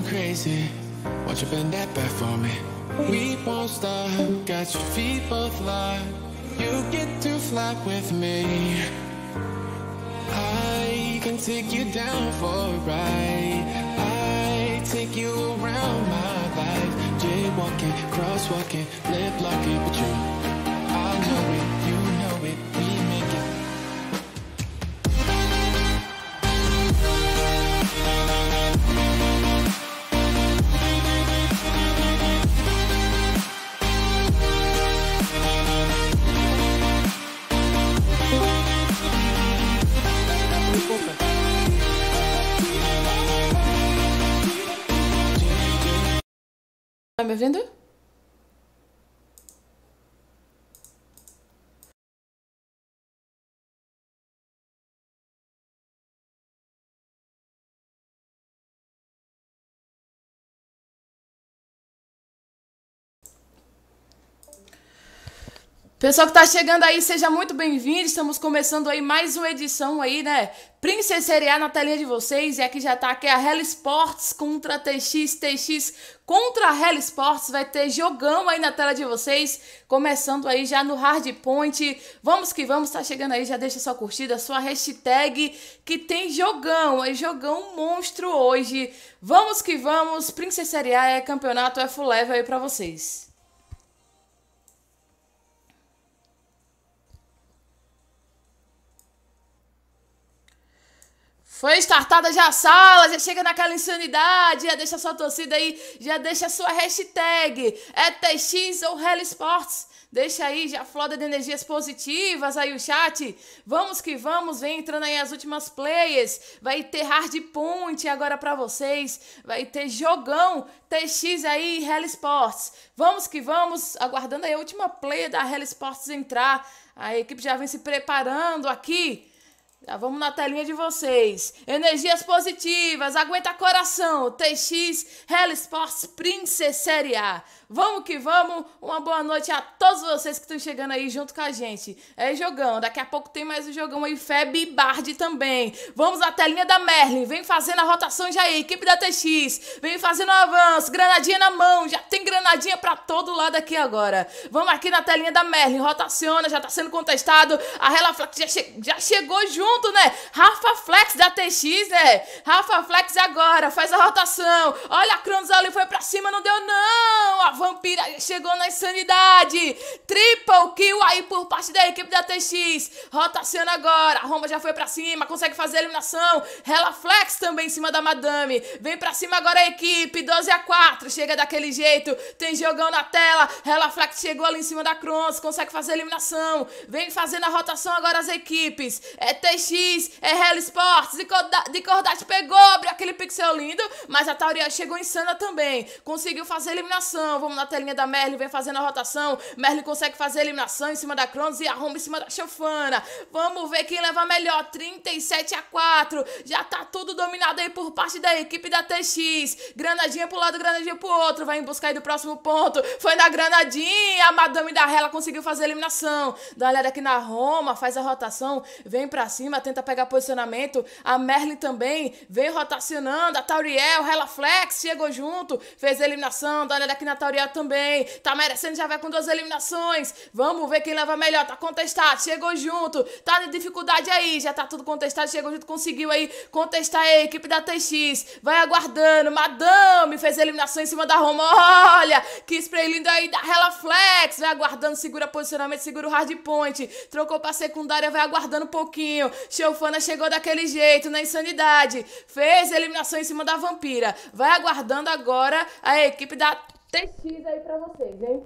going crazy. Won't you bend that back for me? We won't stop, got your feet both locked. You get to fly with me. I can take you down for a ride. I take you around my life. Jaywalking, crosswalking, lip locking, but you, I know it, you know it, we make it. Tá me ouvindo? Pessoal que tá chegando aí, seja muito bem-vindo. Estamos começando aí mais uma edição aí, né? Princess Série A na telinha de vocês. E aqui já tá aqui a Hell Sports contra a TX contra a Hell Sports. Vai ter jogão aí na tela de vocês. Começando aí já no Hardpoint. Vamos que vamos, tá chegando aí, já deixa sua curtida, sua hashtag, que tem jogão. É jogão monstro hoje. Vamos que vamos. Princess Série A é campeonato, é full level aí pra vocês. Foi startada já a sala, já chega naquela insanidade, já deixa sua torcida aí, já deixa sua hashtag, é TX ou Hell Sports. Deixa aí, já floda de energias positivas aí o chat. Vamos que vamos, vem entrando aí as últimas players. Vai ter Hardpoint agora pra vocês. Vai ter jogão TX aí, Hell Sports. Vamos que vamos, aguardando aí a última player da Hell Sports entrar. A equipe já vem se preparando aqui. Já vamos na telinha de vocês. Energias positivas, aguenta coração. TX, Hell Sports, Princess Série A. Vamos que vamos. Uma boa noite a todos vocês que estão chegando aí junto com a gente. É jogão. Daqui a pouco tem mais um jogão aí. Feb e Bard também. Vamos na telinha da Merlin. Vem fazendo a rotação já aí. Equipe da TX. Vem fazendo o avanço. Granadinha na mão. Já tem granadinha pra todo lado aqui agora. Vamos aqui na telinha da Merlin. Rotaciona. Já tá sendo contestado. A Relaflex já chegou junto, né? Rafa Flex da TX, né? Rafa Flex agora. Faz a rotação. Olha, a Cronos ali foi pra cima. Não deu, não. A Vampira chegou na insanidade. Triple kill aí por parte da equipe da TX. Rotaciona agora. A Roma já foi pra cima. Consegue fazer a eliminação. Relaflex também em cima da Madame. Vem pra cima agora a equipe. 12-4. Chega daquele jeito. Tem jogão na tela. Relaflex chegou ali em cima da Cronos. Consegue fazer a eliminação. Vem fazendo a rotação agora as equipes. É TX. É Hell Sports. Dicordate pegou. Abriu aquele pixel lindo. Mas a Tauriel chegou insana também. Conseguiu fazer a eliminação. Vamos na telinha da Merlin, vem fazendo a rotação. Merlin consegue fazer a eliminação em cima da Cronos e a Roma em cima da Chofana. Vamos ver quem leva melhor. 37-4. Já tá tudo dominado aí por parte da equipe da TX. Granadinha pro lado, granadinha pro outro. Vai em busca aí do próximo ponto. Foi na granadinha. A Madame da Hela conseguiu fazer a eliminação. Dá uma olhada aqui na Roma, faz a rotação. Vem pra cima, tenta pegar posicionamento. A Merlin também vem rotacionando. A Tauriel, Relaflex chegou junto. Fez a eliminação. Dá uma olhada aqui na Tauriel também, tá merecendo, já vai com 2 eliminações. Vamos ver quem leva melhor, tá contestado, chegou junto, tá em dificuldade aí, já tá tudo contestado, chegou junto, conseguiu aí contestar a equipe da TX, vai aguardando, Madame fez a eliminação em cima da Roma, olha, que spray lindo aí da Relaflex, vai aguardando, segura posicionamento, segura o hardpoint, trocou pra secundária, vai aguardando um pouquinho, Chofana chegou daquele jeito, na insanidade, fez a eliminação em cima da Vampira, vai aguardando agora a equipe da TX aí pra vocês, hein?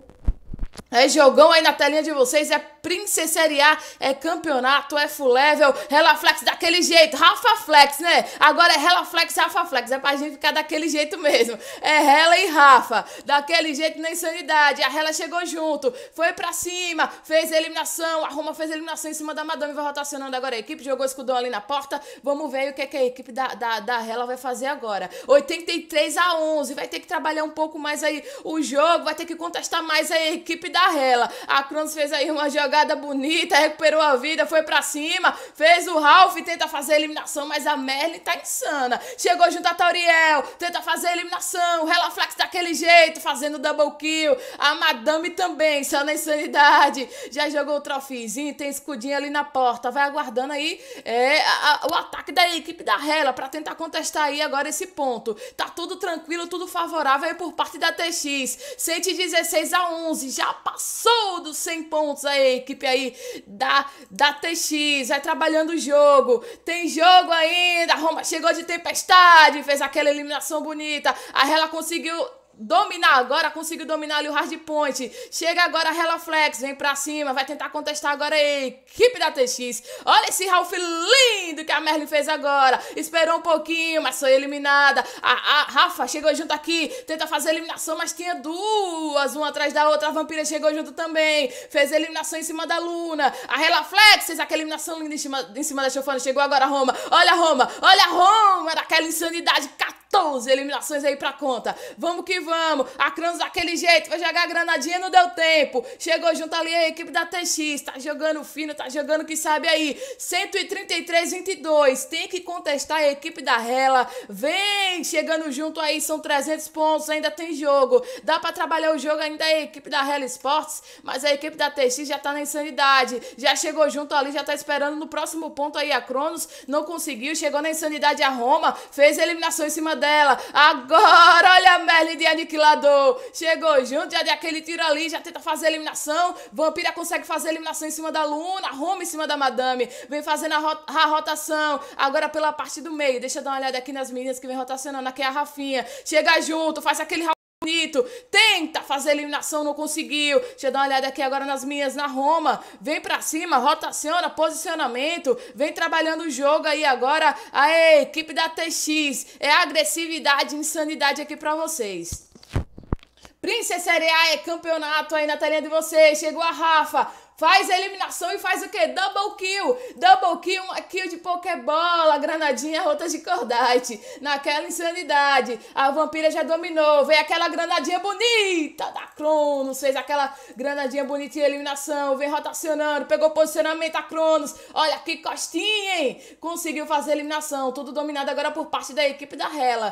É jogão aí na telinha de vocês, é Princess Série A, é campeonato, é full level, Relaflex daquele jeito, Rafa Flex, né? Agora é Relaflex e Rafa Flex, é pra gente ficar daquele jeito mesmo. É Hela e Rafa, daquele jeito na insanidade, a Hela chegou junto, foi pra cima, fez a eliminação, a Roma fez a eliminação em cima da Madame, vai rotacionando agora a equipe, jogou o escudão ali na porta, vamos ver o que a equipe da Hela vai fazer agora. 83-11, vai ter que trabalhar um pouco mais aí o jogo, vai ter que contestar mais a equipe da Hela. A Cronos fez aí uma jogada bonita, recuperou a vida, foi pra cima, fez o Ralph, tenta fazer a eliminação, mas a Merlin tá insana. Chegou junto a Tauriel, tenta fazer a eliminação, Relaflex daquele jeito, fazendo double kill. A Madame também, só na insanidade. Já jogou o troféuzinho, tem escudinho ali na porta, vai aguardando aí o ataque da equipe da Hela pra tentar contestar aí agora esse ponto. Tá tudo tranquilo, tudo favorável aí por parte da TX. 116-11, já passou dos 100 pontos a equipe aí da TX, vai trabalhando o jogo. Tem jogo ainda, a Roma chegou de tempestade, fez aquela eliminação bonita. A Hela conseguiu dominar agora, conseguiu dominar ali o hardpoint. Chega agora a Relaflex, vem pra cima, vai tentar contestar agora a equipe da TX. Olha esse Ralph lindo que a Merlin fez agora. Esperou um pouquinho, mas foi eliminada. A Rafa chegou junto aqui, tenta fazer a eliminação, mas tinha duas, uma atrás da outra. A Vampira chegou junto também, fez a eliminação em cima da Luna. A Relaflex fez aquela eliminação linda em cima da Chofana. Chegou agora a Roma. Olha a Roma, olha a Roma, daquela insanidade. 14 eliminações aí pra conta. Vamos que vamos. A Cronos daquele jeito, vai jogar a granadinha, não deu tempo. Chegou junto ali a equipe da TX. Tá jogando fino, tá jogando que sabe aí. 133-22. Tem que contestar a equipe da Hela. Vem chegando junto aí, são 300 pontos. Ainda tem jogo. Dá pra trabalhar o jogo ainda a equipe da Hela Sports. Mas a equipe da TX já tá na insanidade. Já chegou junto ali, já tá esperando no próximo ponto aí a Cronos. Não conseguiu, chegou na insanidade a Roma. Fez a eliminação em cima dela. Agora, olha a Merlin de aniquilador. Chegou junto, já deu aquele tiro ali, já tenta fazer a eliminação. Vampira consegue fazer a eliminação em cima da Luna. Roma em cima da Madame. Vem fazendo a rotação. Agora pela parte do meio. Deixa eu dar uma olhada aqui nas meninas que vem rotacionando. Aqui é a Rafinha. Chega junto, faz aquele bonito, tenta fazer a eliminação, não conseguiu. Deixa eu dar uma olhada aqui agora nas minhas, na Roma. Vem pra cima, rotaciona, posicionamento. Vem trabalhando o jogo aí agora. A equipe da TX. É agressividade e insanidade aqui pra vocês. Princess Série A é campeonato aí na telinha de vocês. Chegou a Rafa. Faz a eliminação e faz o quê? Double kill. Double kill, uma kill de pokebola, granadinha, rota de cordite. Naquela insanidade. A Vampira já dominou. Veio aquela granadinha bonita da Cronos. Fez aquela granadinha bonita em eliminação. Vem rotacionando. Pegou posicionamento a Cronos. Olha que costinha, hein? Conseguiu fazer a eliminação. Tudo dominado agora por parte da equipe da Hela.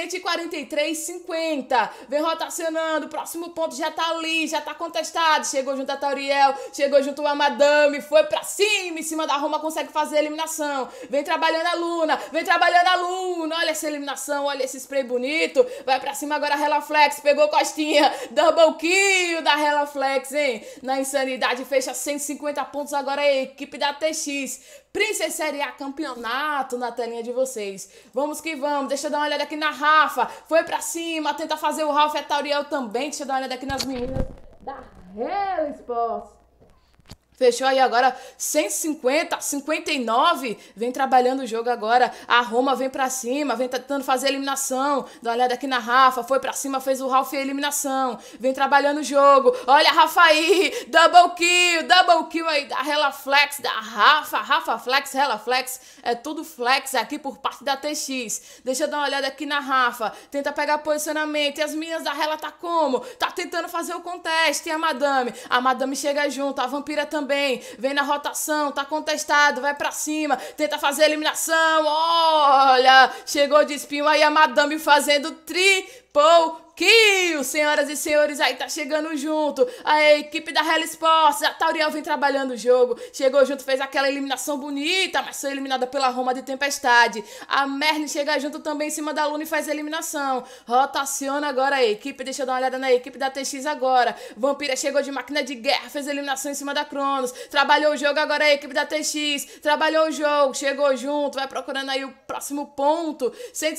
143-50. Vem rotacionando. O próximo ponto já tá ali. Já tá contestado. Chegou junto a Tauriel. Chegou junto a Madame, foi pra cima, em cima da Roma, consegue fazer a eliminação. Vem trabalhando a Luna, vem trabalhando a Luna. Olha essa eliminação, olha esse spray bonito. Vai pra cima agora a Relaflex, pegou costinha. Double kill da Relaflex, hein? Na insanidade, fecha 150 pontos agora a equipe da TX. Princess Série A campeonato na telinha de vocês. Vamos que vamos. Deixa eu dar uma olhada aqui na Rafa. Foi pra cima, tenta fazer o Ralph e a Tauriel também. Deixa eu dar uma olhada aqui nas meninas da Hela Sports. Fechou aí agora 150, 59. Vem trabalhando o jogo agora. A Roma vem pra cima, vem tentando fazer a eliminação. Dá uma olhada aqui na Rafa. Foi pra cima, fez o Ralph e a eliminação. Vem trabalhando o jogo. Olha a Rafa aí. Double kill aí da Relaflex, da Rafa. Rafa Flex, Relaflex. É tudo flex aqui por parte da TX. Deixa eu dar uma olhada aqui na Rafa. Tenta pegar posicionamento. E as meninas da Hela tá como? Tá tentando fazer o conteste. E a Madame? A Madame chega junto. A Vampira também. Vem na rotação, tá contestado, vai pra cima, tenta fazer a eliminação. Olha, chegou de espinho aí a Madame fazendo triple kill, senhoras e senhores, aí tá chegando junto a equipe da Hela Sports. A Tauriel vem trabalhando o jogo, chegou junto, fez aquela eliminação bonita, mas foi eliminada pela Roma de tempestade. A Merlin chega junto também em cima da Luna e faz a eliminação. Rotaciona agora a equipe, deixa eu dar uma olhada na equipe da TX agora. Vampira chegou de máquina de guerra, fez a eliminação em cima da Cronos. Trabalhou o jogo agora a equipe da TX, trabalhou o jogo, chegou junto, vai procurando aí o próximo ponto.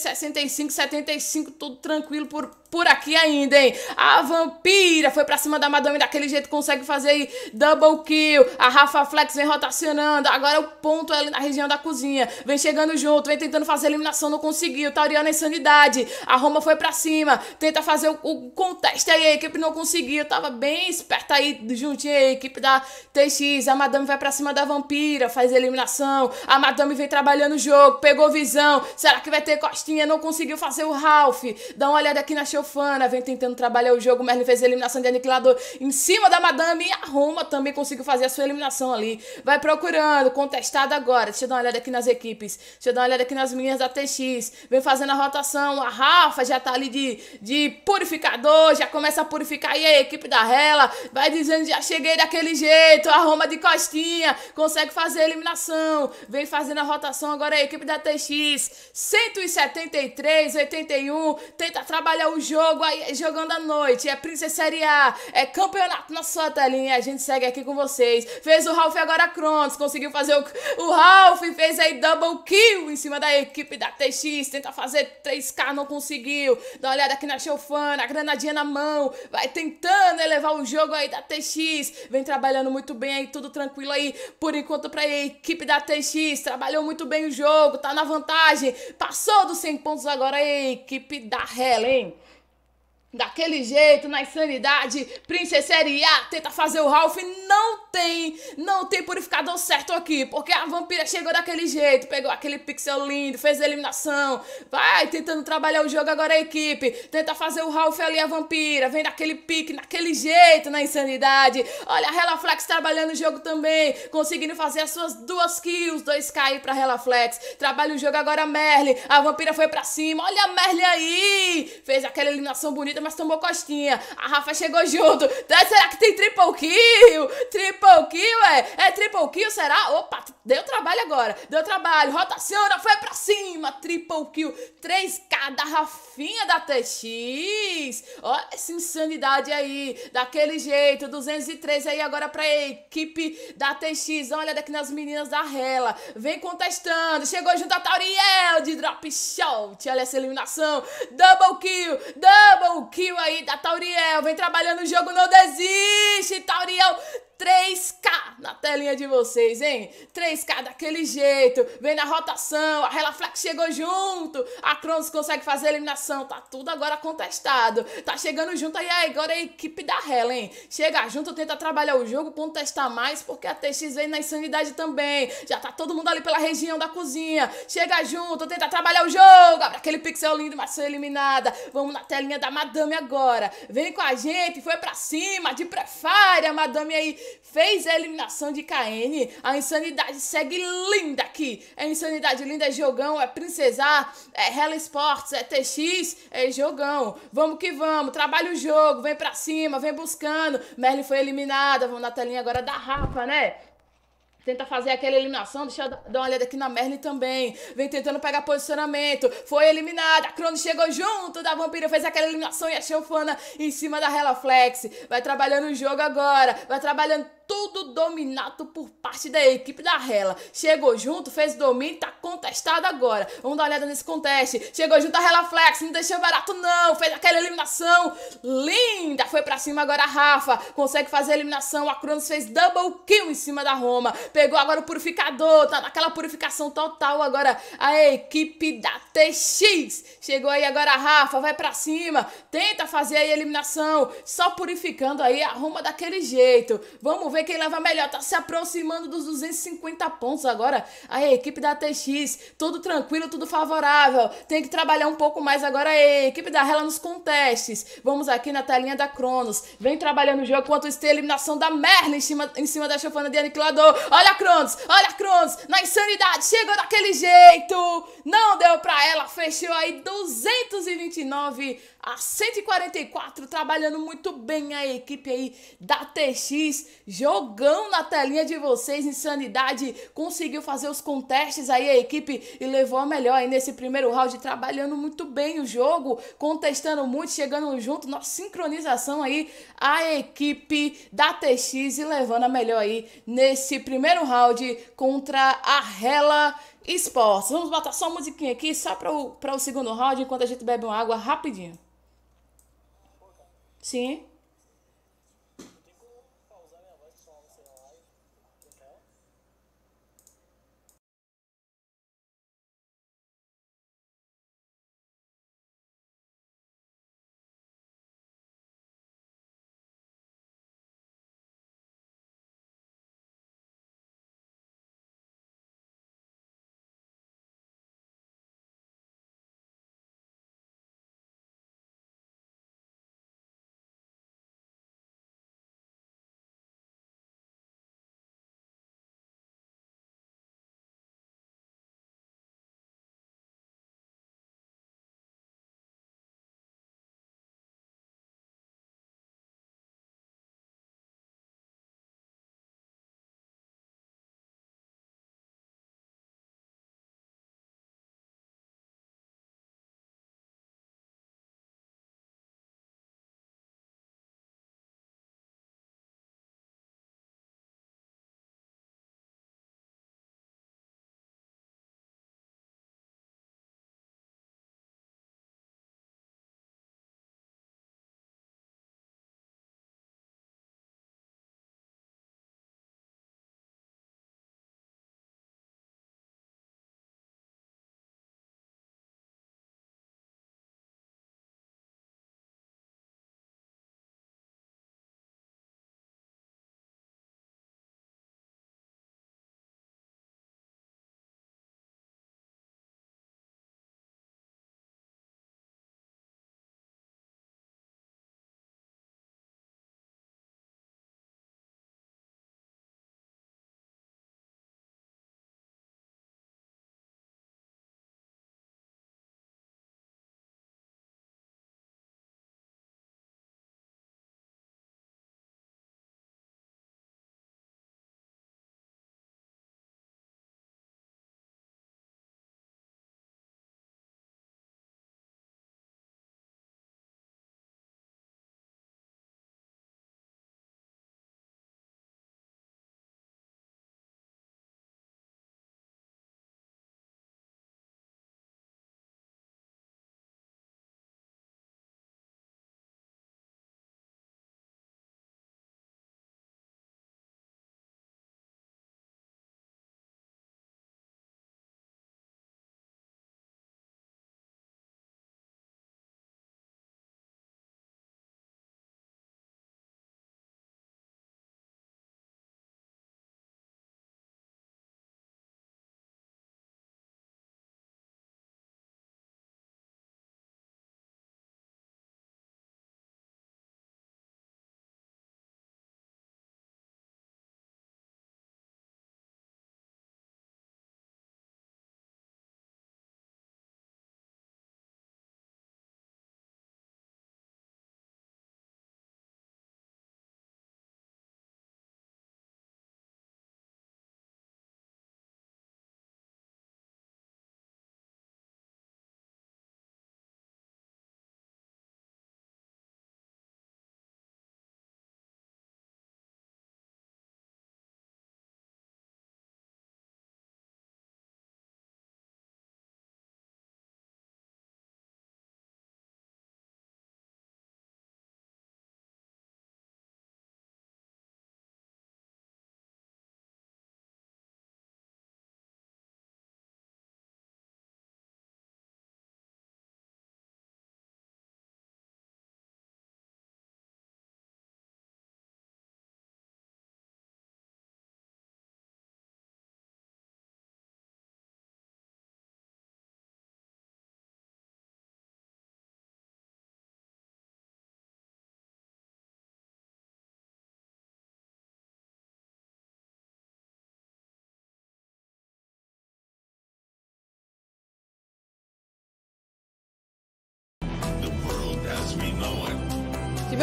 165-75, tudo tranquilo por aqui ainda, hein? A Vampira foi pra cima da Madame daquele jeito, consegue fazer aí double kill. A Rafa Flex vem rotacionando. Agora o ponto é ali na região da cozinha. Vem chegando junto, vem tentando fazer a eliminação, não conseguiu. Tauriel na insanidade. A Roma foi pra cima, tenta fazer o conteste aí. A equipe não conseguiu. Tava bem esperta aí juntinho a equipe da TX. A Madame vai pra cima da Vampira, faz a eliminação. A Madame vem trabalhando o jogo, pegou visão. Será que vai ter costinha? Não conseguiu fazer o Ralph. Dá uma olhada aqui na Chofana, vem tentando trabalhar o jogo. Merlin fez a eliminação de aniquilador em cima da Madame. E a Roma também conseguiu fazer a sua eliminação ali. Vai procurando, contestado agora. Deixa eu dar uma olhada aqui nas equipes. Deixa eu dar uma olhada aqui nas meninas da TX. Vem fazendo a rotação. A Rafa já tá ali de purificador. Já começa a purificar. E a equipe da Hela vai dizendo: já cheguei daquele jeito. A Roma de costinha consegue fazer a eliminação. Vem fazendo a rotação agora a equipe da TX. 173, 81. Tenta trabalhar o jogo aí, jogando à noite. É Princesa Série A. É campeonato na sua telinha. A gente segue aqui com vocês. Fez o Ralph agora Cronos. Conseguiu fazer o Ralph. Fez aí double kill em cima da equipe da TX. Tenta fazer 3K, não conseguiu. Dá uma olhada aqui na Chofana. A granadinha na mão. Vai tentando elevar o jogo aí da TX. Vem trabalhando muito bem aí. Tudo tranquilo aí. Por enquanto pra equipe da TX. Trabalhou muito bem o jogo. Tá na vantagem. Passou dos 100 pontos agora a equipe da Hela, hein? Daquele jeito, na insanidade, Princesa Série A tenta fazer o Ralph, não tem purificador certo aqui, porque a vampira chegou daquele jeito, pegou aquele pixel lindo, fez a eliminação, vai tentando trabalhar o jogo agora a equipe, tenta fazer o Ralph ali, a vampira, vem daquele pique, naquele jeito, na insanidade, olha a Relaflex trabalhando o jogo também, conseguindo fazer as suas 2 kills, 2K aí pra Relaflex, trabalha o jogo agora a Merlin, a vampira foi pra cima, olha a Merlin aí, fez aquela eliminação bonita, mas tomou costinha. A Rafa chegou junto. Será que tem triple kill? Triple kill, é triple kill, será? Opa, deu trabalho agora. Deu trabalho. Rotaciona, foi pra cima. Triple kill. 3K da Rafinha da TX. Olha essa insanidade aí. Daquele jeito. 203 aí agora pra equipe da TX. Olha daqui nas meninas da Hela. Vem contestando. Chegou junto a Tauriel de drop shot. Olha essa eliminação. Double kill. Double kill aí da Tauriel. Vem trabalhando o jogo, não desiste. Tauriel, 3K na telinha de vocês, hein? 3K daquele jeito. Vem na rotação. A Relaflex chegou junto. A Cronos consegue fazer a eliminação. Tá tudo agora contestado. Tá chegando junto aí agora a equipe da Hela, hein? Chega junto, tenta trabalhar o jogo, contestar mais, porque a TX vem na insanidade também. Já tá todo mundo ali pela região da cozinha. Chega junto, tenta trabalhar o jogo. Abre aquele pixel lindo, mas foi eliminada. Vamos na telinha da Madame agora. Vem com a gente. Foi pra cima de Prefire. A Madame aí fez a eliminação de KN. A insanidade segue linda aqui. É insanidade linda, é jogão, é Princesa, é Hela Sports, é TX, é jogão. Vamos que vamos, trabalha o jogo, vem pra cima, vem buscando. Merlin foi eliminada, vamos na telinha agora da Rafa, né? Tenta fazer aquela eliminação, deixa eu dar uma olhada aqui na Merlin também. Vem tentando pegar posicionamento. Foi eliminada, a Cronos chegou junto da vampira, fez aquela eliminação e a Chofana em cima da Relaflex. Vai trabalhando o jogo agora, vai trabalhando tudo dominado por parte da equipe da Hela. Chegou junto, fez domínio, tá contestado agora. Vamos dar uma olhada nesse conteste. Chegou junto a Relaflex, não deixou barato não. Fez aquela eliminação linda. Foi pra cima agora a Rafa. Consegue fazer a eliminação. A Cronos fez double kill em cima da Roma. Pegou agora o purificador. Tá naquela purificação total agora a equipe da TX. Chegou aí agora a Rafa. Vai pra cima. Tenta fazer aí a eliminação. Só purificando aí a Roma daquele jeito. Vamos ver quem leva melhor. Tá se aproximando dos 250 pontos agora. A equipe da TX. Tudo tranquilo, tudo favorável. Tem que trabalhar um pouco mais agora a equipe da Hela nos contestes. Vamos aqui na telinha da Cronos. Vem trabalhando o jogo enquanto tem a eliminação da Merlin em cima da Chofana de aniquilador. Olha a Cronos, na insanidade. Chegou daquele jeito. Não deu pra ela. Fechou aí 229 a 144. Trabalhando muito bem a equipe aí da TX. Jogão na telinha de vocês, insanidade, conseguiu fazer os contestes aí a equipe e levou a melhor aí nesse primeiro round, trabalhando muito bem o jogo, contestando muito, chegando junto, na sincronização aí a equipe da TX e levando a melhor aí nesse primeiro round contra a Hela Sports. Vamos botar só uma musiquinha aqui, só para o segundo round, enquanto a gente bebe uma água rapidinho. Sim.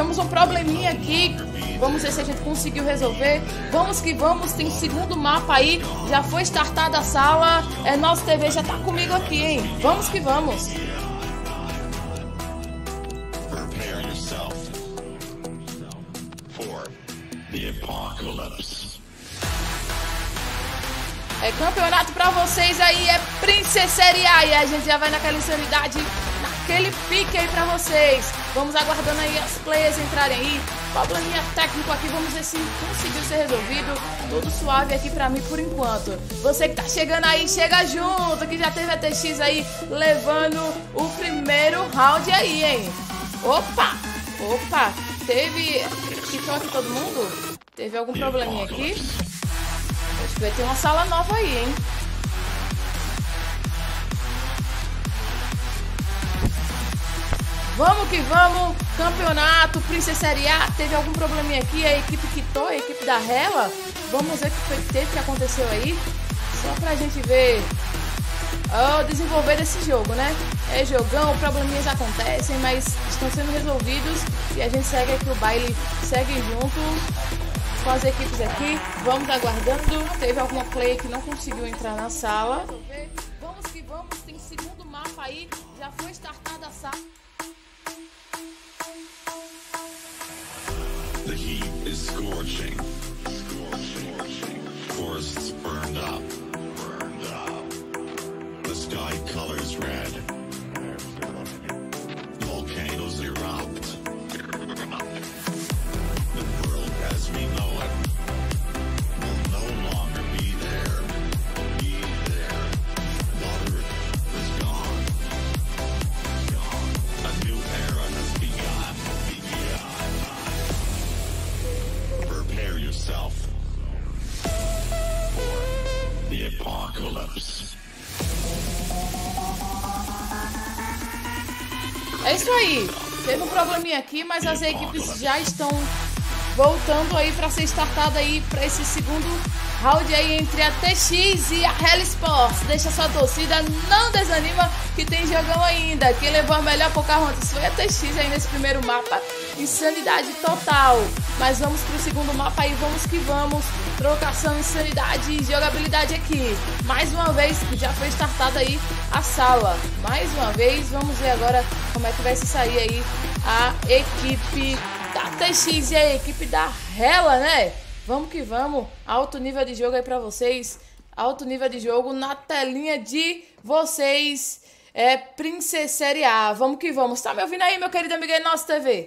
tivemos um probleminha aqui. Vamos ver se a gente conseguiu resolver. Vamos que vamos, tem segundo mapa aí. Já foi startada a sala. Nosso TV já tá comigo aqui, hein? Vamos que vamos. Prepare yourself for the apocalypse. É campeonato pra vocês aí, é Princess Série A. E a gente já vai naquela insanidade, naquele pique aí pra vocês. Vamos aguardando aí as players entrarem aí. Probleminha técnico aqui, vamos ver se conseguiu ser resolvido. Tudo suave aqui pra mim por enquanto. Você que tá chegando aí, chega junto, que já teve a TX aí levando o primeiro round aí, hein? Opa! Opa! Teve... Ficou aqui todo mundo? Teve algum probleminha aqui? Acho que vai ter uma sala nova aí, hein? Vamos que vamos, campeonato, Princess Série A, teve algum probleminha aqui, a equipe quitou, a equipe da Hela. Vamos ver o que teve, que aconteceu aí, só pra gente ver o desenvolver desse jogo, né? É jogão, probleminhas acontecem, mas estão sendo resolvidos e a gente segue aqui o baile, segue junto com as equipes aqui. Vamos aguardando, teve alguma player que não conseguiu entrar na sala. Vamos que vamos, tem segundo mapa aí, já foi startada a sala. The heat is scorching. Forests burned up. The sky colors red. Volcanoes erupt. The world as we know it will no longer be there. Water is gone. A new era has begun. Prepare yourself for the apocalypse. É isso aí, teve um probleminha aqui, mas as equipes já estão voltando aí para ser startada aí para esse segundo round aí entre a TX e a Hell Sports. Deixa sua torcida, não desanima que tem jogão ainda. Quem levou a melhor Pocahontas foi a TX aí nesse primeiro mapa, insanidade total. Mas vamos pro segundo mapa aí, vamos que vamos. Trocação, insanidade e jogabilidade aqui. Mais uma vez, já foi startada aí a sala. Mais uma vez, vamos ver agora como é que vai se sair aí a equipe da TX e a equipe da Hela, né? Vamos que vamos. Alto nível de jogo aí pra vocês. Alto nível de jogo na telinha de vocês. É Princess Série A. Vamos que vamos. Tá me ouvindo aí, meu querido amigo aí no nosso TV?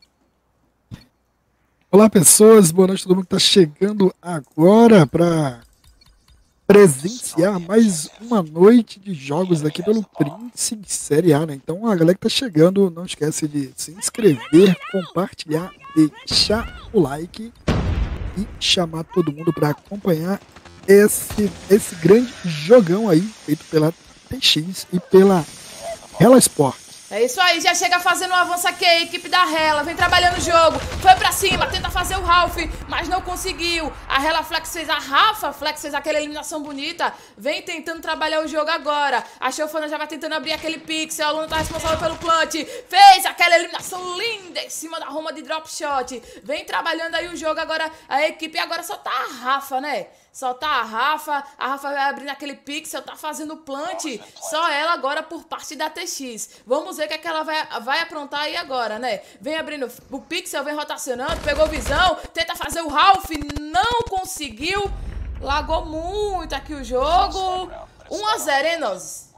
Olá, pessoas. Boa noite a todo mundo que está chegando agora para presenciar mais uma noite de jogos aqui pelo Princess Série A, né? Então, a galera que está chegando, não esquece de se inscrever, compartilhar, deixar o like e chamar todo mundo para acompanhar esse grande jogão aí, feito pela TX e pela Hela Sport. É isso aí, já chega fazendo um avanço aqui, a equipe da Hela, vem trabalhando o jogo, foi pra cima, tenta fazer o Ralph, mas não conseguiu. A Hela Flex fez, a Rafa Flex fez aquela eliminação bonita, vem tentando trabalhar o jogo agora. A Chofana já vai tentando abrir aquele pixel, a Luna tá responsável pelo plant, fez aquela eliminação linda em cima da Roma de drop shot. Vem trabalhando aí o jogo agora, a equipe agora só tá a Rafa, né? Só tá a Rafa vai abrindo aquele pixel, tá fazendo o plant, só ela agora por parte da TX. Vamos ver o que é que ela vai aprontar aí agora, né? Vem abrindo o pixel, vem rotacionando, pegou visão, tenta fazer o Ralph, não conseguiu, lagou muito aqui o jogo. 1-0, hein, nós?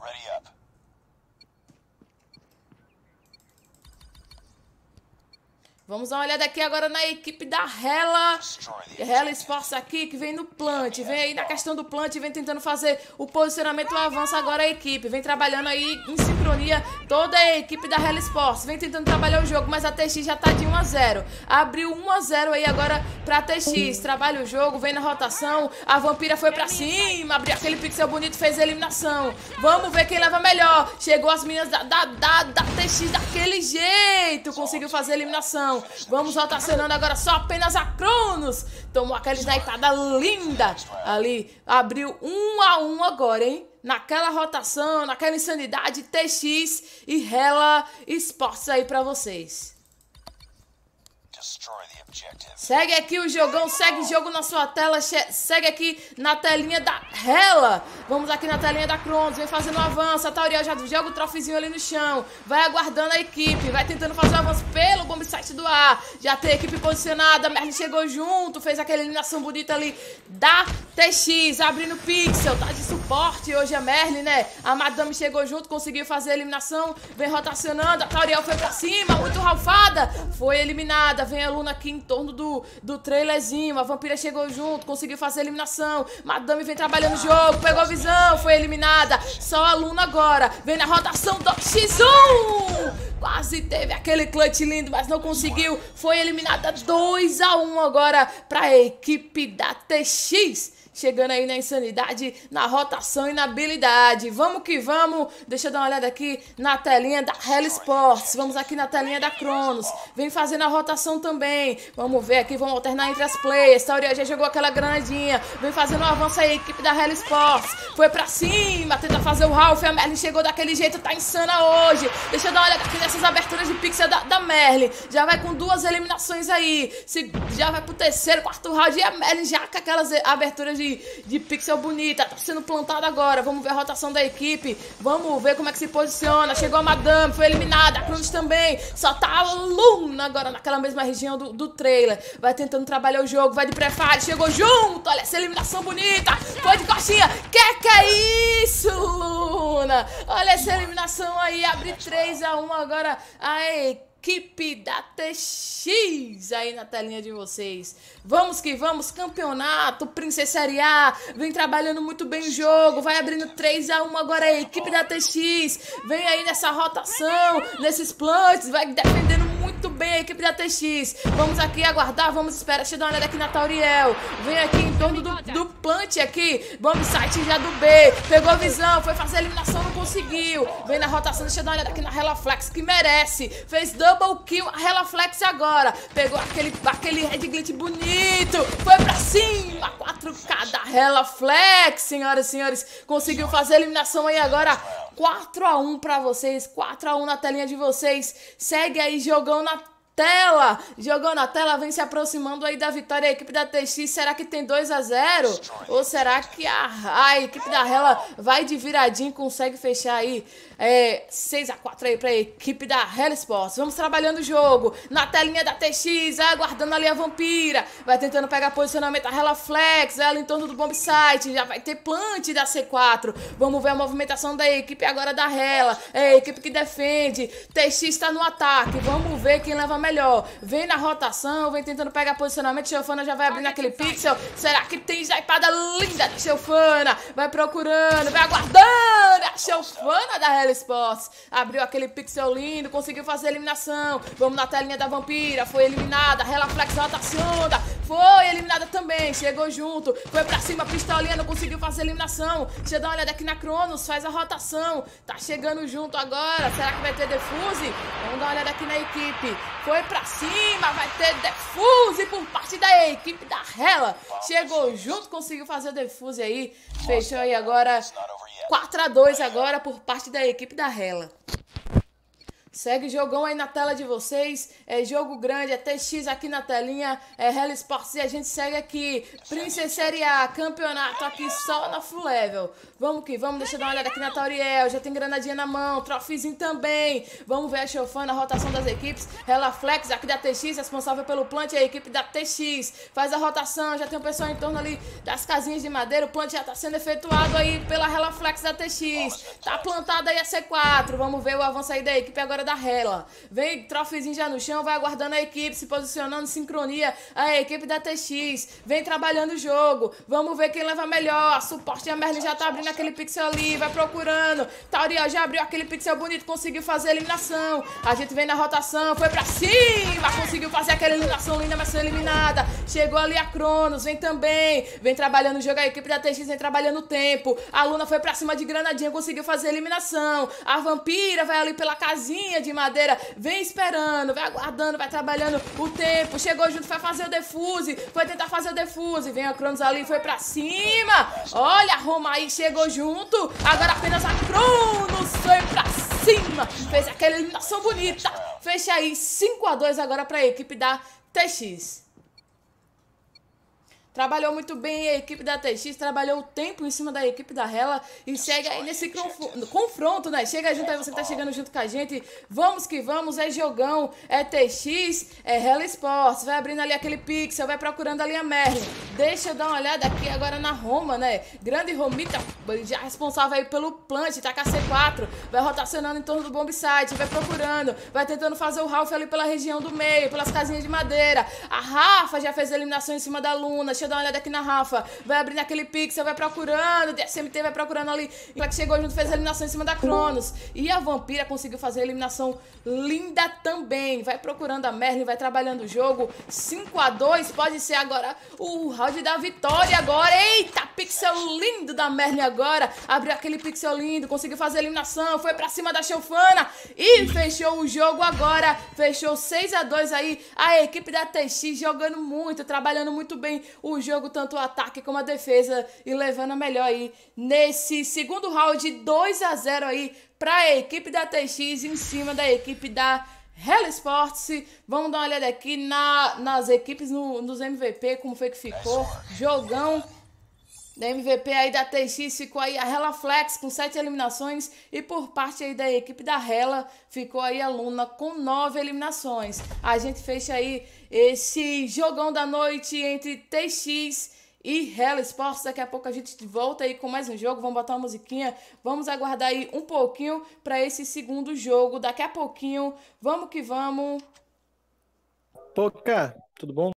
Vamos dar uma olhada aqui agora na equipe da Hela. Hela Sports aqui, que vem no plant. Vem aí na questão do plant, vem tentando fazer o posicionamento, o avanço agora a equipe. Vem trabalhando aí em sincronia toda a equipe da Hela Sports. Vem tentando trabalhar o jogo, mas a TX já tá de 1-0. Abriu 1-0 aí agora pra TX. Trabalha o jogo, vem na rotação. A Vampira foi pra cima, abriu aquele pixel bonito, fez a eliminação. Vamos ver quem leva melhor. Chegou as meninas da TX daquele jeito. Conseguiu fazer a eliminação. Vamos rotacionando agora só apenas a Cronos. Tomou aquela snipada linda ali. Abriu 1-1 agora, hein? Naquela rotação, naquela insanidade, TX e Hela Sports aí pra vocês. Segue aqui o jogão, segue jogo na sua tela, segue aqui na telinha da Hela. Vamos aqui na telinha da Cronos, vem fazendo um avanço. A Tauriel já joga o troféuzinho ali no chão, vai aguardando a equipe, vai tentando fazer um avanço pelo bomb site do ar. Já tem a equipe posicionada, Merlin chegou junto, fez aquela eliminação bonita ali da TX, abrindo pixel, tá de suporte hoje a Merlin, né? A Madame chegou junto, conseguiu fazer a eliminação, vem rotacionando, a Tauriel foi pra cima, muito ralfada, foi eliminada. Vem a Luna aqui em torno do trailerzinho, a Vampira chegou junto, conseguiu fazer a eliminação. Madame vem trabalhando o jogo, pegou a visão, foi eliminada. Só a Luna agora, vem na rotação do X1. Quase teve aquele clutch lindo, mas não conseguiu. Foi eliminada 2-1 agora para a equipe da TX. Chegando aí na insanidade, na rotação e na habilidade. Vamos que vamos. Deixa eu dar uma olhada aqui na telinha da Hell Sports. Vamos aqui na telinha da Cronos. Vem fazendo a rotação também. Vamos ver aqui, vamos alternar entre as players. Tauriel já jogou aquela granadinha. Vem fazendo um avanço aí, a equipe da Hell Sports. Foi pra cima, tenta fazer o Ralph. A Merlin chegou daquele jeito, tá insana hoje. Deixa eu dar uma olhada aqui nessas aberturas de pixel da Merlin. Já vai com 2 eliminações aí. Já vai pro terceiro, quarto round. E a Merlin já com aquelas aberturas de pixel bonita, tá sendo plantada agora. Vamos ver a rotação da equipe, vamos ver como é que se posiciona. Chegou a Madame, foi eliminada, a Cronos também. Só tá a Luna agora naquela mesma região do trailer. Vai tentando trabalhar o jogo, vai de pré-fire, chegou junto. Olha essa eliminação bonita, foi de coxinha. Que é isso, Luna? Olha essa eliminação aí, abre 3-1 agora a equipe da TX aí na telinha de vocês. Vamos que vamos, campeonato, Princesa Série A, vem trabalhando muito bem o jogo, vai abrindo 3-1 agora a equipe da TX, vem aí nessa rotação, nesses plantes, vai defendendo muito bem a equipe da TX. Vamos aqui aguardar, vamos esperar. Deixa eu dar uma olhada aqui na Tauriel, vem aqui em torno do plant aqui, bomb site já do B, pegou a visão, foi fazer a eliminação, não conseguiu, vem na rotação. Deixa eu dar uma olhada aqui na Helaflex, que merece, fez double kill a Helaflex agora, pegou aquele red glitch bonito, foi pra cima, 4K da Helaflex, senhoras e senhores, conseguiu fazer a eliminação aí agora, 4-1 pra vocês, 4-1 na telinha de vocês. Segue aí, jogão na tela, jogou na tela, vem se aproximando aí da vitória a equipe da TX. Será que tem 2-0? Ou será que a equipe da Hela vai de viradinho, consegue fechar aí 6-4 aí pra equipe da Hell Sports? Vamos trabalhando o jogo na telinha da TX, aguardando ali a Vampira, vai tentando pegar posicionamento a Helaflex, ela em torno do bomb site, já vai ter plant da C4. Vamos ver a movimentação da equipe agora da Hela, a equipe que defende. TX tá no ataque, vamos ver quem leva melhor. Vem na rotação, vem tentando pegar posicionamento. Sheofana já vai abrindo aquele pixel. Será que tem snipada linda da Sheofana? Vai procurando, vai aguardando. A Sheofana da Hell Sports abriu aquele pixel lindo, conseguiu fazer a eliminação. Vamos na telinha da Vampira, foi eliminada. Helaflex rotaciona, foi eliminada também. Chegou junto, foi pra cima, pistolinha, não conseguiu fazer a eliminação. Deixa eu dar uma olhada aqui na Cronos, faz a rotação. Tá chegando junto agora. Será que vai ter defuse? Vamos dar uma olhada aqui na equipe. Foi pra cima, vai ter defuse por parte da equipe da Hela. Chegou junto, conseguiu fazer o defuse aí. Fechou aí agora 4-2 agora por parte da equipe da Hela. Segue jogão aí na tela de vocês, é jogo grande, é TX aqui na telinha, é Hell Sports e a gente segue aqui, Princesa Série A, campeonato aqui só na full level. Vamos que vamos, deixa eu dar uma olhada aqui na Tauriel, já tem granadinha na mão, troféuzinho também. Vamos ver a Sheofana, a rotação das equipes, Helaflex aqui da TX, responsável pelo plant, a equipe da TX, faz a rotação, já tem o pessoal em torno ali das casinhas de madeira, o plant já tá sendo efetuado aí pela Helaflex da TX, tá plantada aí a C4, vamos ver o avanço aí da equipe agora da Hela. Vem troféuzinho já no chão, vai aguardando a equipe, se posicionando, sincronia, a equipe da TX, vem trabalhando o jogo, vamos ver quem leva melhor, a suporte a Merlin já tá abrindo aquele pixel ali, vai procurando, Tauriel já abriu aquele pixel bonito, conseguiu fazer a eliminação, a gente vem na rotação, foi pra cima, conseguiu fazer aquela eliminação linda, mas foi eliminada, chegou ali a Cronos, vem também, vem trabalhando o jogo, a equipe da TX vem trabalhando o tempo, a Luna foi pra cima de granadinha, conseguiu fazer a eliminação, a Vampira vai ali pela casinha de madeira, vem esperando, vai aguardando, vai trabalhando o tempo, chegou junto, vai fazer o defuse, foi tentar fazer o defuse, vem a Cronos ali, foi pra cima, olha a Roma aí, chegou junto, agora apenas a Cronos foi pra cima, fez aquela eliminação bonita, fecha aí 5-2 agora pra equipe da TX. Trabalhou muito bem a equipe da TX, trabalhou o tempo em cima da equipe da Hela e segue aí nesse confronto, né? Chega junto aí, você tá chegando junto com a gente. Vamos que vamos, é jogão, é TX, é Hela Sports. Vai abrindo ali aquele pixel, vai procurando ali a Merlin. Deixa eu dar uma olhada aqui agora na Roma, né? Grande Romita, já responsável aí pelo plant, tá com a C4. Vai rotacionando em torno do bomb site, vai procurando, vai tentando fazer o Ralph ali pela região do meio, pelas casinhas de madeira. A Rafa já fez a eliminação em cima da Luna. Deixa eu dar uma olhada aqui na Rafa. Vai abrindo aquele pixel, vai procurando. DSMT vai procurando ali. Que chegou junto, fez a eliminação em cima da Cronos. E a Vampira conseguiu fazer a eliminação linda também. Vai procurando a Merlin, vai trabalhando o jogo. 5-2, pode ser agora o round da vitória agora. Eita, pixel lindo da Merlin agora. Abriu aquele pixel lindo, conseguiu fazer a eliminação. Foi pra cima da Chofana e fechou o jogo agora. Fechou 6-2 aí. A equipe da TX jogando muito, trabalhando muito bem o jogo, tanto o ataque como a defesa, e levando a melhor aí nesse segundo round, 2-0 aí pra equipe da TX em cima da equipe da Hela Sports. Vamos dar uma olhada aqui nas equipes, nos MVP, como foi que ficou. Jogão da MVP aí da TX, ficou aí a Hela Flex com 7 eliminações, e por parte aí da equipe da Hela ficou aí a Luna com 9 eliminações. A gente fecha aí esse jogão da noite entre TX e Hela Sports. Daqui a pouco a gente volta aí com mais um jogo, vamos botar uma musiquinha, vamos aguardar aí um pouquinho para esse segundo jogo. Daqui a pouquinho, vamos que vamos. Poca, tudo bom?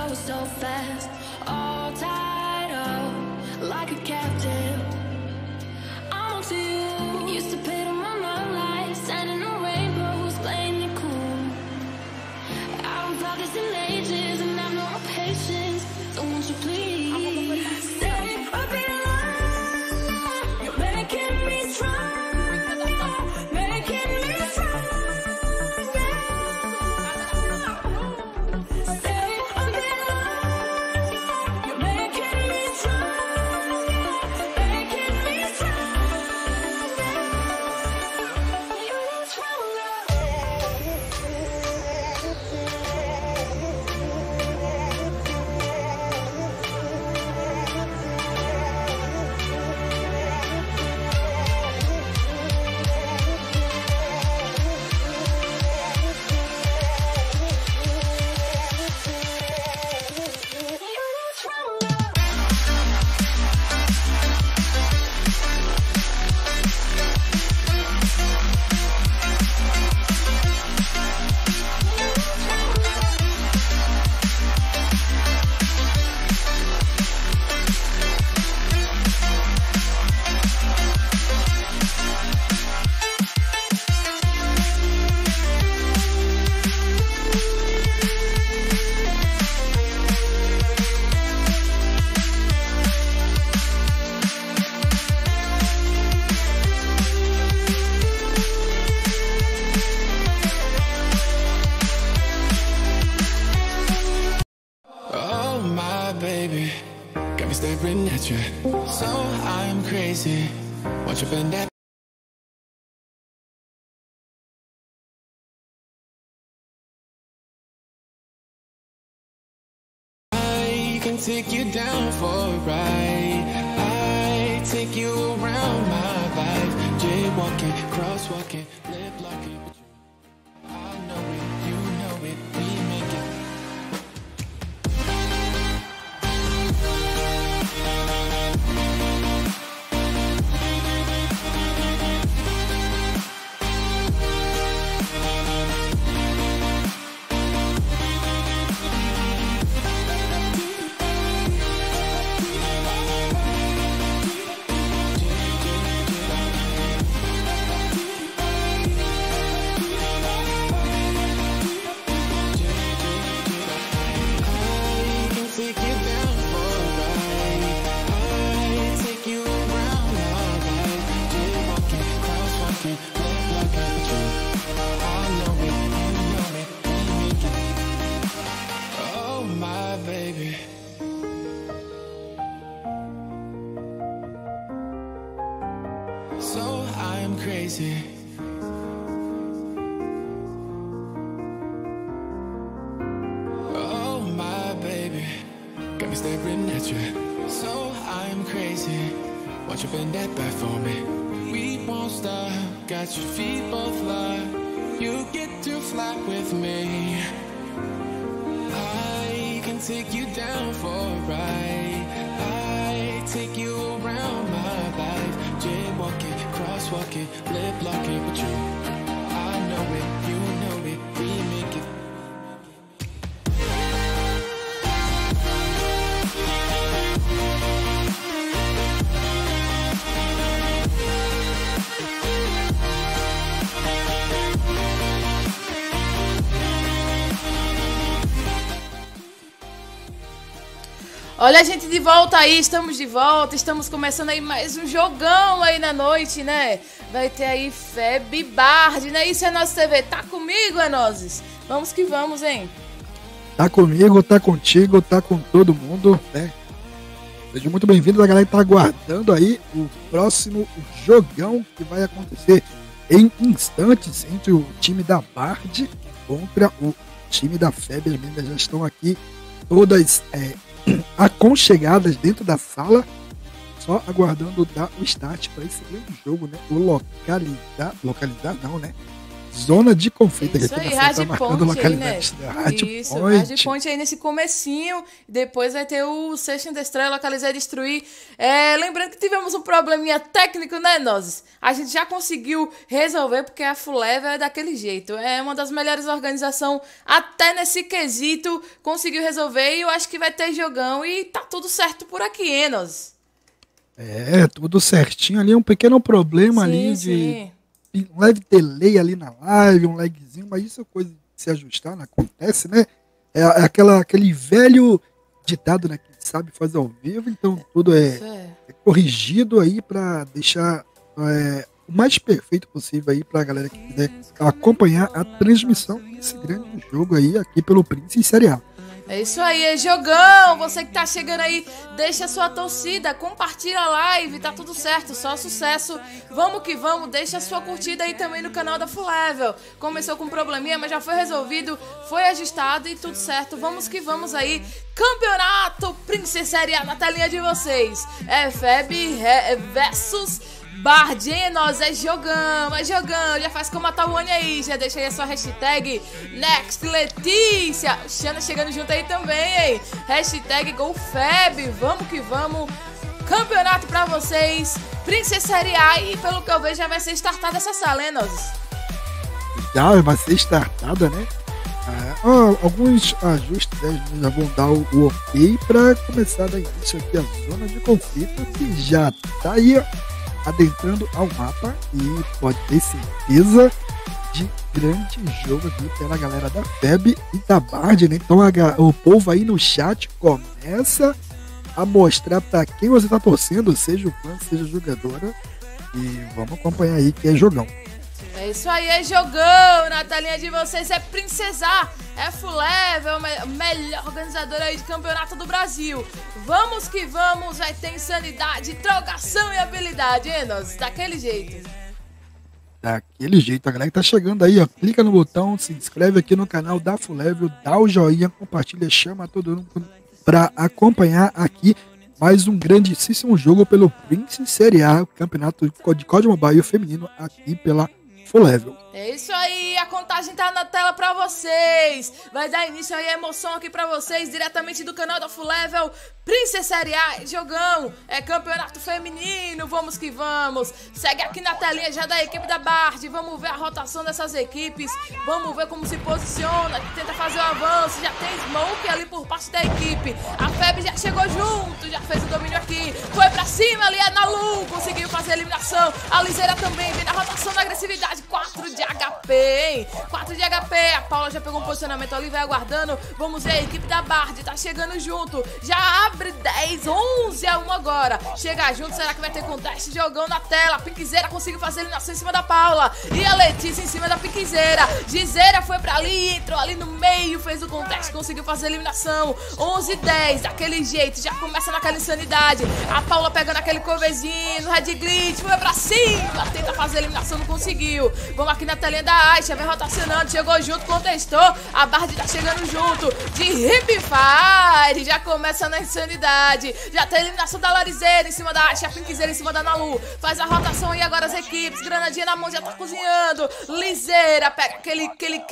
go so fast, all tied up like a captive. I'm on to you. Used to pay to my love life, standing on rainbows, playing it cool. I don't talk this in ages, and I've no patience. So won't you please stay a bit longer? You're making me stronger, making me stronger. Stay a bit longer. You're making me stronger, making me stronger. You're Oh my baby, got me staring at you. So I'm crazy. Won't you bend that? I can take you down for a ride. I take you around my life. Jaywalking, crosswalking, lip locking. But you, I know it, you know it, we make it. So I'm crazy. Oh my baby, got me staring at you. So I'm crazy. Won't you bend that back for me? We won't stop. Got your feet both locked. You get to fly with me. I can take you down for a ride. I take you around my life. Jaywalking, crosswalking, lip locking with you. I know it, you know it, we make it. Olha a gente de volta aí, estamos de volta, estamos começando aí mais um jogão aí na noite, né? Vai ter aí FEB Bard, né? Isso é nossa TV. Tá comigo, Enozes? Vamos que vamos, hein? Tá comigo, tá contigo, tá com todo mundo, né? Seja muito bem-vindo, a galera que tá aguardando aí o próximo jogão que vai acontecer em instantes entre o time da Bard contra o time da FEB. As meninas já estão aqui todas aconchegadas dentro da sala, só aguardando dar o start para esse grande jogo, né? O localizar não, né? zona de conflito. Isso Aqui aí, na tá marcando Hard Point aí, né? localidade. Hard Isso, Point. Hard Point aí nesse comecinho. Depois vai ter o Search and Destroy, localizar e destruir. Lembrando que tivemos um probleminha técnico, né, Nozes? A gente já conseguiu resolver, porque a Full Level é daquele jeito. É uma das melhores organizações, até nesse quesito, conseguiu resolver. E eu acho que vai ter jogão e tá tudo certo por aqui, hein, Nozes? Tudo certinho ali. Um pequeno problema ali sim. de um leve delay ali na live, um lagzinho, mas isso é coisa de se ajustar, não acontece, né? Aquele velho ditado, né? Que sabe fazer ao vivo, então tudo é corrigido aí para deixar o mais perfeito possível aí pra galera que quiser acompanhar a transmissão desse grande jogo aí aqui pelo Prince Série A. É isso aí, é jogão! Você que tá chegando aí, deixa a sua torcida, compartilha a live, tá tudo certo, só sucesso. Vamos que vamos, deixa a sua curtida aí também no canal da Full Level. Começou com um probleminha, mas já foi resolvido, foi ajustado e tudo certo. Vamos que vamos aí. Campeonato Prince Série A na telinha de vocês. FEB versus Bardinos, é jogão, já faz como a Tawane aí, já deixa aí a sua hashtag Next Letícia, Xana chegando junto aí também, hein? Hashtag GoFeb, vamos que vamos, campeonato pra vocês, Princesa Série A, e pelo que eu vejo já vai ser startada essa sala, hein, Nozes? Já vai ser startada, né? Alguns ajustes, né, já vão dar o ok pra começar a dar início aqui a zona de conflito, que já tá aí adentrando ao mapa e pode ter certeza de grande jogo aqui pela galera da FEB e da Bard, né? Então o povo aí no chat começa a mostrar para quem você tá torcendo, seja o fã, seja a jogadora, e vamos acompanhar aí que é jogão. É isso aí, é jogão, na telinha de vocês é Princesa, é Full Level, melhor organizadora aí de campeonato do Brasil. Vamos que vamos, vai ter insanidade, trocação e habilidade, hein, nós? Daquele jeito. Daquele jeito, a galera que tá chegando aí, ó, clica no botão, se inscreve aqui no canal da Full Level, dá o joinha, compartilha, chama todo mundo pra acompanhar aqui mais um grandíssimo jogo pelo Prince Série A, o campeonato de COD Mobile feminino aqui pela Full Level. É isso aí, a contagem tá na tela pra vocês. Vai dar início aí a emoção aqui pra vocês, diretamente do canal da Full Level. Princesa Série A, jogão, é campeonato feminino, vamos que vamos. Segue aqui na telinha já da equipe da Bard, vamos ver a rotação dessas equipes, vamos ver como se posiciona, tenta fazer o avanço, já tem smoke ali por parte da equipe. A FEB já chegou junto, já fez o domínio aqui, foi pra cima ali, a Nalu conseguiu fazer a eliminação. A Liseira também vem na rotação, na agressividade, 4 de HP, hein? 4 de HP, a Paula já pegou um posicionamento ali, vai aguardando. Vamos ver a equipe da Bard, tá chegando junto, já abre 10, 11 a 1 agora. Chega junto, será que vai ter conteste? Jogão na tela, a Piquezeira conseguiu fazer a eliminação em cima da Paula. E a Letícia em cima da Piquezeira. Gizeira foi pra ali, entrou ali no meio, fez o conteste, conseguiu fazer a eliminação. 11, 10, daquele jeito, já começa naquela insanidade. A Paula pegando aquele coverzinho, Red Glitch, foi pra cima, tenta fazer a eliminação, não conseguiu. Vamos aqui na telinha da Aisha, vem rotacionando, chegou junto, contestou. A Bard tá chegando junto, de Hip Fire, já começa na insanidade. Já tem a eliminação da Larizeira em cima da Aisha, a Pinkzeira em cima da Nalu. Faz a rotação aí agora as equipes, Granadinha na mão, já tá cozinhando. Liseira, pega aquele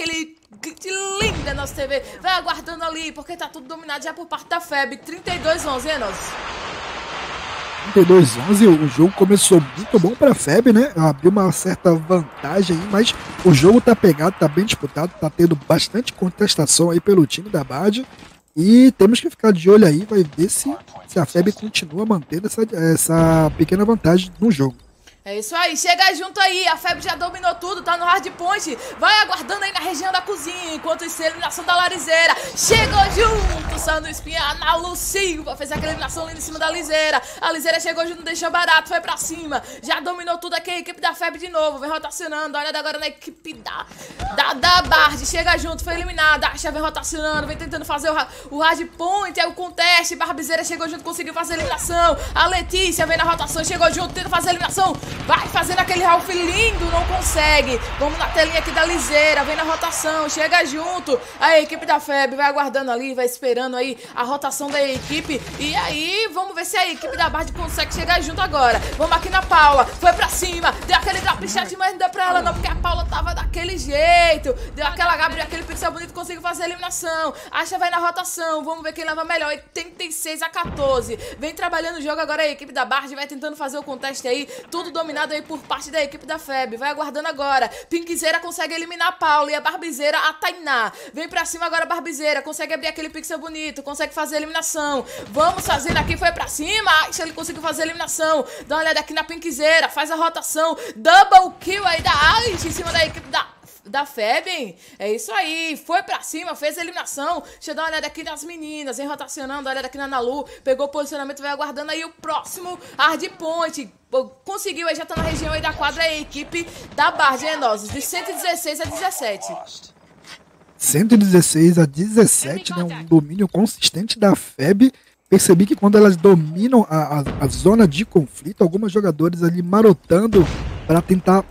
linda nossa TV, vai aguardando ali, porque tá tudo dominado já por parte da FEB. 32-11, hein, nós? 32-11, o jogo começou muito bom pra FEB, né? Abriu uma certa vantagem aí, mas o jogo tá pegado, tá bem disputado, tá tendo bastante contestação aí pelo time da Bard. E temos que ficar de olho aí, vai ver se a FEB continua mantendo essa pequena vantagem no jogo. É isso aí, chega junto aí, a FEB já dominou tudo, tá no hard point, vai aguardando aí na região da cozinha, enquanto isso a eliminação da Larizeira, chegou junto, saindo espinha, a Nalu Silva fez aquela eliminação ali em cima da Liseira, a Liseira chegou junto, deixou barato, foi pra cima, já dominou tudo aqui, a equipe da FEB de novo, vem rotacionando, olha agora na equipe da Bard, chega junto, foi eliminada, a Aisha vem rotacionando, vem tentando fazer o hard point, aí o conteste, Barbizeira chegou junto, conseguiu fazer a eliminação, a Letícia vem na rotação, chegou junto, tenta fazer a eliminação, vai fazendo aquele Ralph lindo, não consegue. Vamos na telinha aqui da Liseira, vem na rotação, chega junto. A equipe da FEB vai aguardando ali, vai esperando rotacionando aí a rotação da equipe. E aí, vamos ver se a equipe da Bard consegue chegar junto agora. Vamos aqui na Paula, foi pra cima, deu aquele drop shot, mas não deu pra ela não, porque a Paula tava daquele jeito. Deu aquela Gabriel, aquele pixel bonito, conseguiu fazer a eliminação. Asha vai na rotação, vamos ver quem leva melhor, 86 a 14. Vem trabalhando o jogo agora a equipe da Bard, vai tentando fazer o contest aí, tudo dominado aí por parte da equipe da FEB. Vai aguardando agora, Pinkzeira consegue eliminar a Paula e a Barbizeira a Tainá. Vem pra cima agora a Barbizeira, consegue abrir aquele pixel bonito, consegue fazer a eliminação. Vamos fazendo aqui, foi pra cima, Asha, ele conseguiu fazer a eliminação. Dá uma olhada aqui na Pinkzeira, faz a rotação, double kill aí da Alice em cima da equipe da FEB, hein? É isso aí, foi pra cima, fez a eliminação. Deixa eu dar uma olhada aqui nas meninas, vem rotacionando, olha aqui na Nalu, pegou o posicionamento, vai aguardando aí o próximo Hardpoint. Conseguiu, aí já tá na região aí da quadra a equipe da Bard, hein, nós? De 116 a 17. 116 a 17, né? Um domínio consistente da FEB. Percebi que quando elas dominam a zona de conflito, alguns jogadores ali marotando para tentar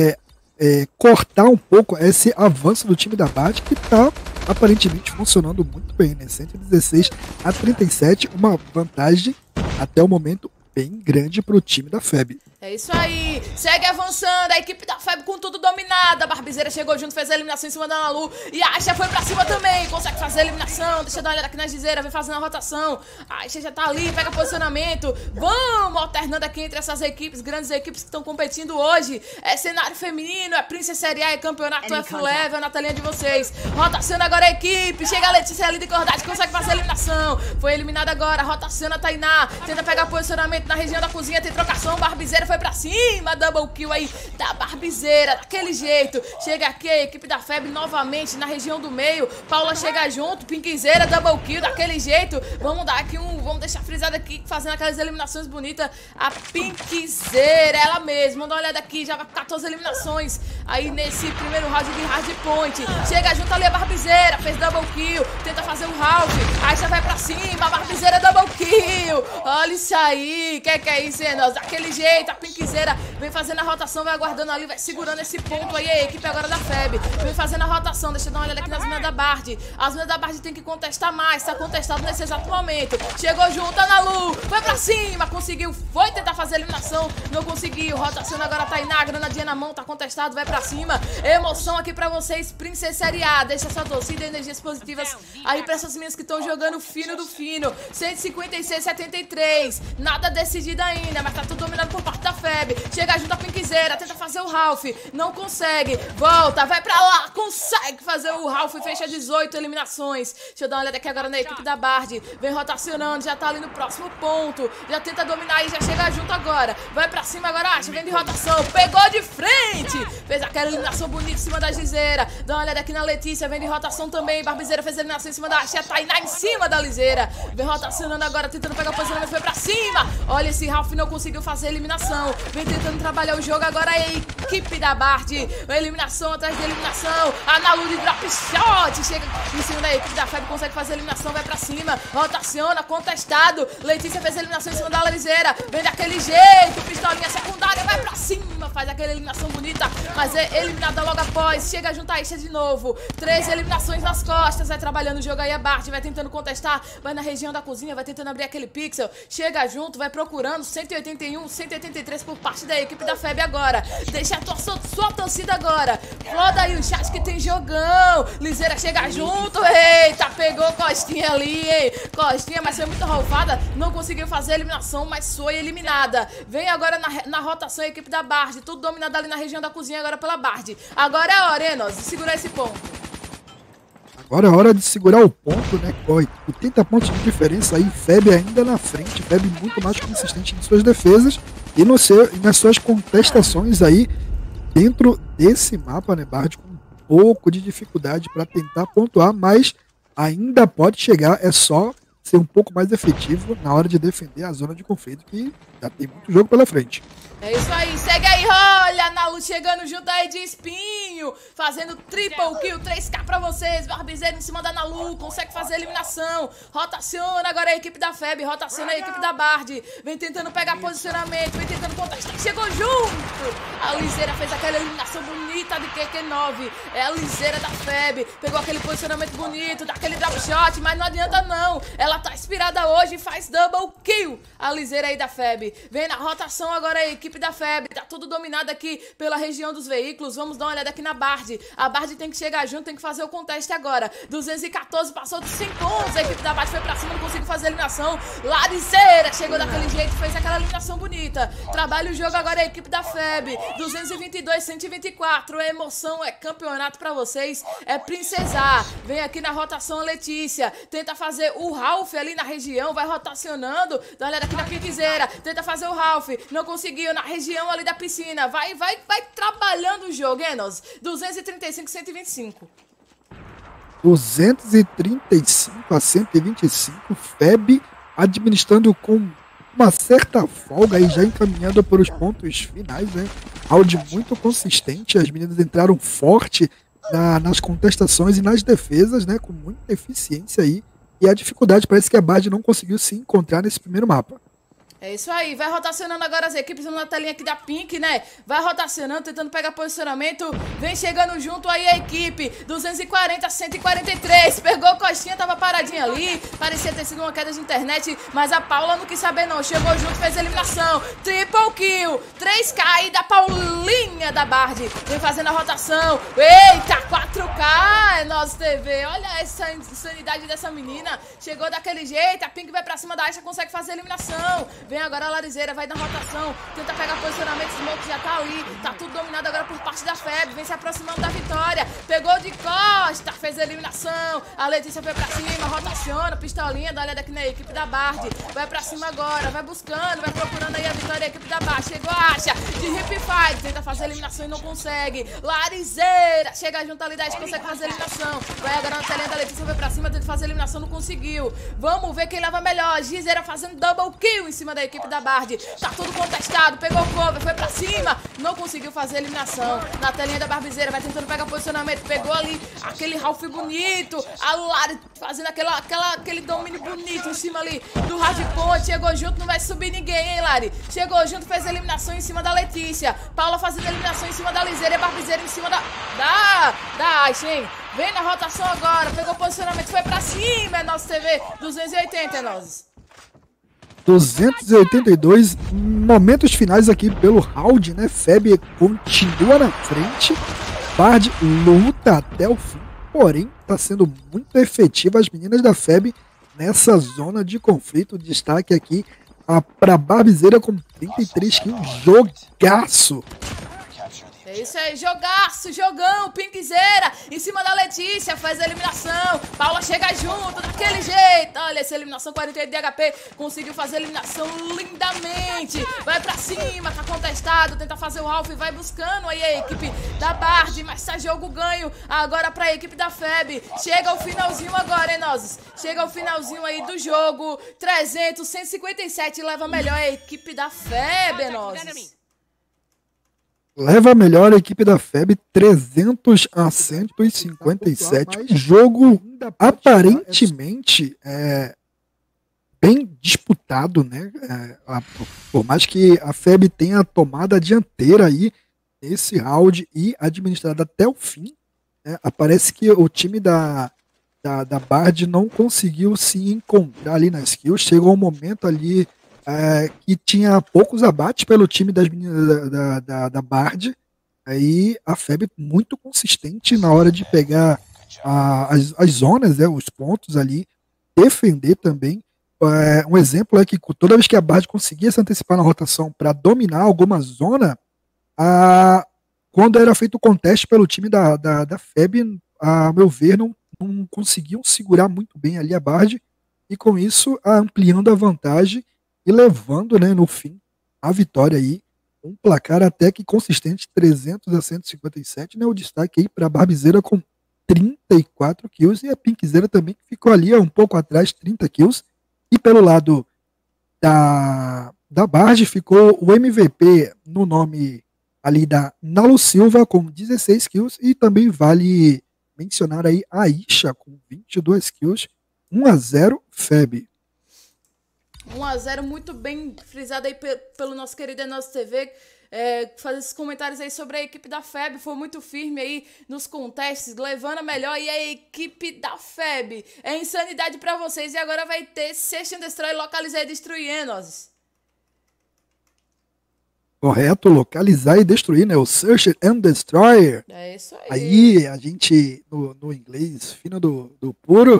cortar um pouco esse avanço do time da Bard, que tá aparentemente funcionando muito bem, né? 116 a 37, uma vantagem até o momento bem grande pro time da FEB. É isso aí, segue avançando, a equipe da FEB com tudo dominada. A Barbizeira chegou junto, fez a eliminação em cima da Nalu. E a Asha foi pra cima também, consegue fazer a eliminação. Deixa eu dar uma olhada aqui na Gizeira, vem fazendo a rotação. A Asha já tá ali, pega posicionamento. Vamos alternando aqui entre essas equipes, grandes equipes que estão competindo hoje. É cenário feminino, é Princess Série A, é campeonato F-Level na telinha de vocês. Rotaciona agora a equipe, chega a Letícia ali de Cordade, consegue fazer a eliminação. Foi eliminada agora, rotaciona a Tainá. Tenta pegar posicionamento na região da cozinha, tem trocação, Barbizeira foi pra cima, double kill aí da Barbizeira, daquele jeito. Chega aqui a equipe da FEB novamente na região do meio. Paula chega junto, Pinkzeira, double kill, daquele jeito. Vamos dar aqui vamos deixar frisado aqui, fazendo aquelas eliminações bonitas. A Pinkzeira, ela mesma, dá uma olhada aqui, já vai 14 eliminações aí nesse primeiro round de Hardpoint. Chega junto ali a Barbizeira, fez double kill, tenta fazer um half, aí já vai pra cima, a Barbizeira double kill. Olha isso aí, que é isso, hein, nós? Daquele jeito, a Pinkzeira vem fazendo a rotação, vai aguardando ali, vai segurando esse ponto aí, a equipe agora da FEB. Vem fazendo a rotação, deixa eu dar uma olhada aqui nas meninas da Bard. As meninas da Bard tem que contestar mais, tá contestado nesse exato momento. Chegou junto, a Nalu, foi pra cima, conseguiu, foi tentar fazer a eliminação, não conseguiu. Rotação agora a Tainá, granadinha na mão, tá contestado, vai pra cima. Emoção aqui pra vocês, Princess Série A, deixa sua torcida e energias positivas aí pra essas meninas que estão jogando fino do fino. 156 73, nada decidido ainda, mas tá tudo dominado por parte da FEB. Chega junto a Pinkzeira, tenta fazer o Ralph, não consegue, volta, vai pra lá, consegue fazer o Ralph, fecha 18 eliminações. Deixa eu dar uma olhada aqui agora na equipe da Bard, vem rotacionando, já tá ali no próximo ponto, já tenta dominar e já chega junto agora, vai pra cima agora, Asha, vem de rotação, pegou de frente, fez aquela eliminação bonita em cima da Gizeira. Dá uma olhada aqui na Letícia, vem de rotação também, Barbizeira fez a eliminação em cima da Asha, a Tainá em cima da Liseira, vem rotacionando agora, tentando pegar o posicionamento, foi pra cima, olha esse Ralph, não conseguiu fazer a eliminação, vem tentando trabalhar o jogo agora a equipe da Bard, eliminação atrás de eliminação, a Nalu de drop shot, chega em cima da equipe da FEB, consegue fazer a eliminação, vai pra cima, rotaciona, contestado, Letícia fez a eliminação em cima da Liseira, vem daquele jeito, pistolinha secundária, vai pra cima, faz aquela eliminação bonita, mas é eliminada logo após, chega junto a Isha de novo, 13 eliminações nas costas, vai trabalhando o jogo aí a Bard, vai tentando contestar, vai na região da cozinha, vai tentando abrir aquele pixel, chega junto, vai procurando, 181, 183 por parte da equipe da FEB agora, deixa a sua torcida agora, roda aí o chat que tem jogão, Liseira chega junto, eita, pegou Costinha ali, hein, Costinha, mas foi muito roubada, não conseguiu fazer a eliminação, mas foi eliminada, vem agora na rotação a equipe da Bard, tudo dominado ali na região da cozinha agora pela Bard, agora é a hora, hein, nós, de segurar esse ponto. Agora é hora de segurar o ponto, né? 80 pontos de diferença aí, FEB ainda na frente, FEB muito mais consistente em suas defesas e nas suas contestações aí dentro desse mapa, né? Bard com um pouco de dificuldade para tentar pontuar, mas ainda pode chegar, é só ser um pouco mais efetivo na hora de defender a zona de conflito, que já tem muito jogo pela frente. É isso aí, segue aí, olha a Nalu chegando junto aí de espinho, fazendo triple kill, 3K pra vocês, Barbizeira em cima da Nalu, consegue fazer a eliminação, rotaciona agora a equipe da FEB, rotaciona a equipe da Bard, vem tentando pegar posicionamento, vem tentando contestar, chegou junto, A Liseira fez aquela eliminação bonita de QQ9. É a Liseira da FEB. Pegou aquele posicionamento bonito, daquele drop shot, mas não adianta não. Ela tá inspirada hoje e faz double kill. A Liseira aí da FEB. Vem na rotação agora a equipe da FEB. Tá tudo dominado aqui pela região dos veículos. Vamos dar uma olhada aqui na Bard. A Bard tem que chegar junto, tem que fazer o conteste agora. 214 passou de 5 pontos. A equipe da Bard foi pra cima, não conseguiu fazer a eliminação. Liseira chegou daquele jeito, fez aquela eliminação bonita. Trabalha o jogo agora a equipe da FEB. 222, 124. É emoção, é campeonato pra vocês. É princesar. Vem aqui na rotação a Letícia. Tenta fazer o Ralph ali na região. Vai rotacionando. Dá uma olhada aqui na Piquezeira. Tenta fazer o Ralph. Não conseguiu na região ali da piscina. Vai trabalhando o jogo, hein, nós? 235, 125. 235 a 125. FEB administrando com uma certa folga e já encaminhando para os pontos finais, né? Round muito consistente. As meninas entraram forte nas contestações e nas defesas, né? Com muita eficiência aí. E a dificuldade parece que a Bard não conseguiu se encontrar nesse primeiro mapa. É isso aí, vai rotacionando agora as equipes na telinha aqui da Pink, né? Vai rotacionando, tentando pegar posicionamento. Vem chegando junto aí a equipe. 240, 143. Pegou coxinha, tava paradinha ali. Parecia ter sido uma queda de internet, mas a Paula não quis saber não. Chegou junto, fez a eliminação. Triple kill. 3K aí da Paulinha da Bard. Vem fazendo a rotação. Eita, 4K. É nosso TV. Olha essa insanidade dessa menina. Chegou daquele jeito. A Pink vai pra cima da Aisha, consegue fazer a eliminação. Vem agora a Larizeira, vai na rotação, tenta pegar posicionamento, Smoke já tá ali, tá tudo dominado agora por parte da FEB, vem se aproximando da vitória, pegou de costa, fez a eliminação, a Letícia foi pra cima, rotaciona, pistolinha, dá uma olhada aqui na equipe da Bard, vai pra cima agora, vai buscando, vai procurando aí a vitória da equipe da Bard, chegou a Asha, de Hip Fight, tenta fazer a eliminação e não consegue, Larizeira, chega junto ali, 10, consegue fazer a eliminação, vai agora na telinha da Letícia, vai pra cima, tenta fazer a eliminação, não conseguiu, vamos ver quem leva melhor, Gizeira fazendo double kill em cima da equipe da Bard, tá tudo contestado, pegou o cover, foi pra cima, não conseguiu fazer a eliminação, na telinha da Barbizeira, vai tentando pegar posicionamento, pegou ali aquele Ralph bonito, a Lari fazendo aquele domínio bonito em cima ali do Hard Point, chegou junto, não vai subir ninguém, hein, Lari, chegou junto, fez a eliminação em cima da Letícia, Paula fazendo a eliminação em cima da Liseira e a Barbizeira em cima da Aisha, hein, vem na rotação agora, pegou posicionamento, foi pra cima, é nosso TV, 280, é nós. 282, momentos finais aqui pelo round, né? FEB continua na frente, Bard luta até o fim, porém está sendo muito efetiva as meninas da FEB nessa zona de conflito. Destaque aqui para Barbizeira com 33 kills, jogaço. É isso aí, jogaço, jogão, Pinkzeira, em cima da Letícia, faz a eliminação, Paula chega junto, daquele jeito, olha essa eliminação, 48 de HP, conseguiu fazer a eliminação lindamente, vai pra cima, tá contestado, tenta fazer o Ralph, vai buscando aí a equipe da Bard, mas tá jogo ganho agora pra equipe da FEB, chega o finalzinho agora, hein, nós, chega o finalzinho aí do jogo, 300, 157, leva melhor a equipe da FEB, nós. Leva a melhor a equipe da FEB, 300 a 157. Jogo aparentemente bem disputado, né? Por mais que a FEB tenha tomado a dianteira aí nesse round e administrado até o fim, né? Parece que o time da Bard não conseguiu se encontrar ali nas kills. Chegou um momento ali que tinha poucos abates pelo time das meninas da Bard. Aí a FEB muito consistente na hora de pegar as zonas, né, os pontos ali, defender também. Um exemplo é que toda vez que a Bard conseguia se antecipar na rotação para dominar alguma zona, quando era feito o conteste pelo time da FEB, a meu ver, não conseguiam segurar muito bem ali a Bard, e com isso ampliando a vantagem e levando, né, no fim, a vitória aí, um placar até que consistente, 300 a 157, né, o destaque aí para a Barbizeira com 34 kills, e a Pinkzeira também, que ficou ali um pouco atrás, 30 kills, e pelo lado da Bard ficou o MVP no nome ali da Nalu Silva com 16 kills, e também vale mencionar aí a Aisha com 22 kills, 1-0 FEB. 1-0, muito bem frisado aí pelo nosso querido Nosso TV. fazer esses comentários aí sobre a equipe da FEB. Foi muito firme aí nos contestes, levando a melhor. E a equipe da FEB é insanidade pra vocês. E agora vai ter Search and Destroy, localizar e destruir, hein, Nozes? Correto, localizar e destruir, né? O Search and Destroy. É isso aí. Aí a gente, no inglês fino do puro,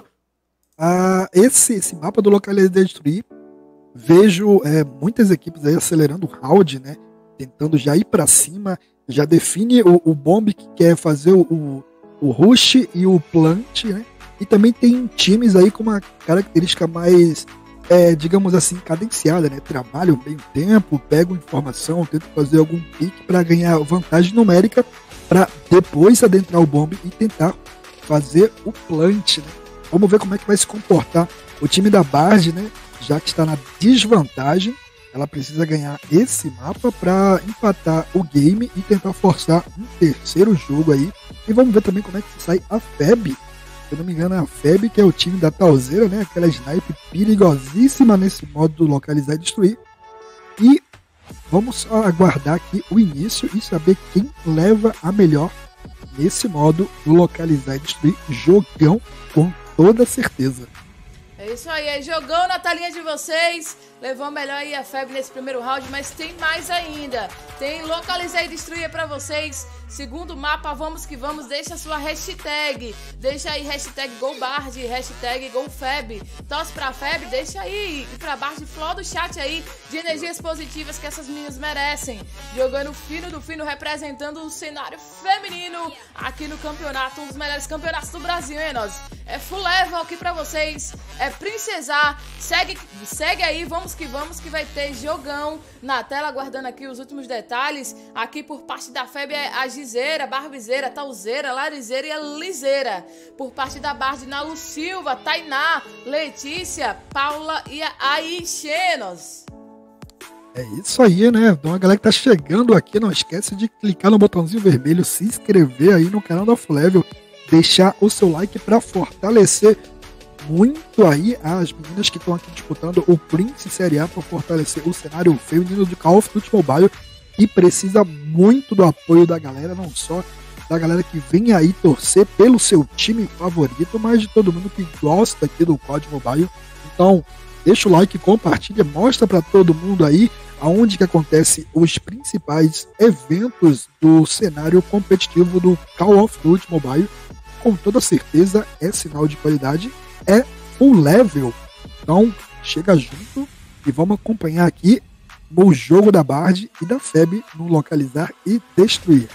esse mapa do localizar e destruir, vejo muitas equipes aí acelerando o round, né? Tentando já ir pra cima, já define o bomb que quer fazer o rush e o plant, né? E também tem times aí com uma característica mais, digamos assim, cadenciada, né? Trabalham bem o tempo, pegam informação, tentam fazer algum pick para ganhar vantagem numérica, para depois adentrar o bomb e tentar fazer o plant, né? Vamos ver como é que vai se comportar o time da Bard, né? Já que está na desvantagem, ela precisa ganhar esse mapa para empatar o game e tentar forçar um terceiro jogo aí. E vamos ver também como é que sai a FEB. Se eu não me engano, é a FEB, que é o time da Talzeira, né? Aquela snipe perigosíssima nesse modo do localizar e destruir. E vamos só aguardar aqui o início e saber quem leva a melhor nesse modo do localizar e destruir. Jogão com toda certeza. É isso aí, jogão na telinha de vocês. Levou melhor aí a FEB nesse primeiro round, mas tem mais ainda. Tem localizar e destruir pra vocês. Segundo mapa, vamos que vamos. Deixa a sua hashtag. Deixa aí hashtag GoBard, hashtag GoFeb. Torce pra FEB, deixa aí. E pra Bard, floda o chat aí de energias positivas que essas meninas merecem. Jogando fino do fino, representando o cenário feminino aqui no campeonato. Um dos melhores campeonatos do Brasil, hein, nós? É full level aqui pra vocês. É princesar. Segue aí, vamos que vai ter jogão na tela, aguardando aqui os últimos detalhes. Aqui por parte da FEB é a Gizeira, Barbizeira, Talzeira, Larizeira e a Lizeira. Por parte da Bard, Nalu Silva, Tainá, Letícia, Paula e a Aixenos. É isso aí, né? Então a galera que tá chegando aqui, não esquece de clicar no botãozinho vermelho, se inscrever aí no canal da Full Level, deixar o seu like para fortalecer muito aí as meninas que estão aqui disputando o Prince Série A, para fortalecer o cenário feminino de Call of Duty Mobile, e precisa muito do apoio da galera, não só da galera que vem aí torcer pelo seu time favorito, mas de todo mundo que gosta aqui do COD Mobile. Então deixa o like, compartilha, mostra para todo mundo aí aonde que acontece os principais eventos do cenário competitivo do Call of Duty Mobile. Com toda certeza é sinal de qualidade, é Full Level. Então chega junto e vamos acompanhar aqui no jogo da Bard e da FEB no localizar e destruir.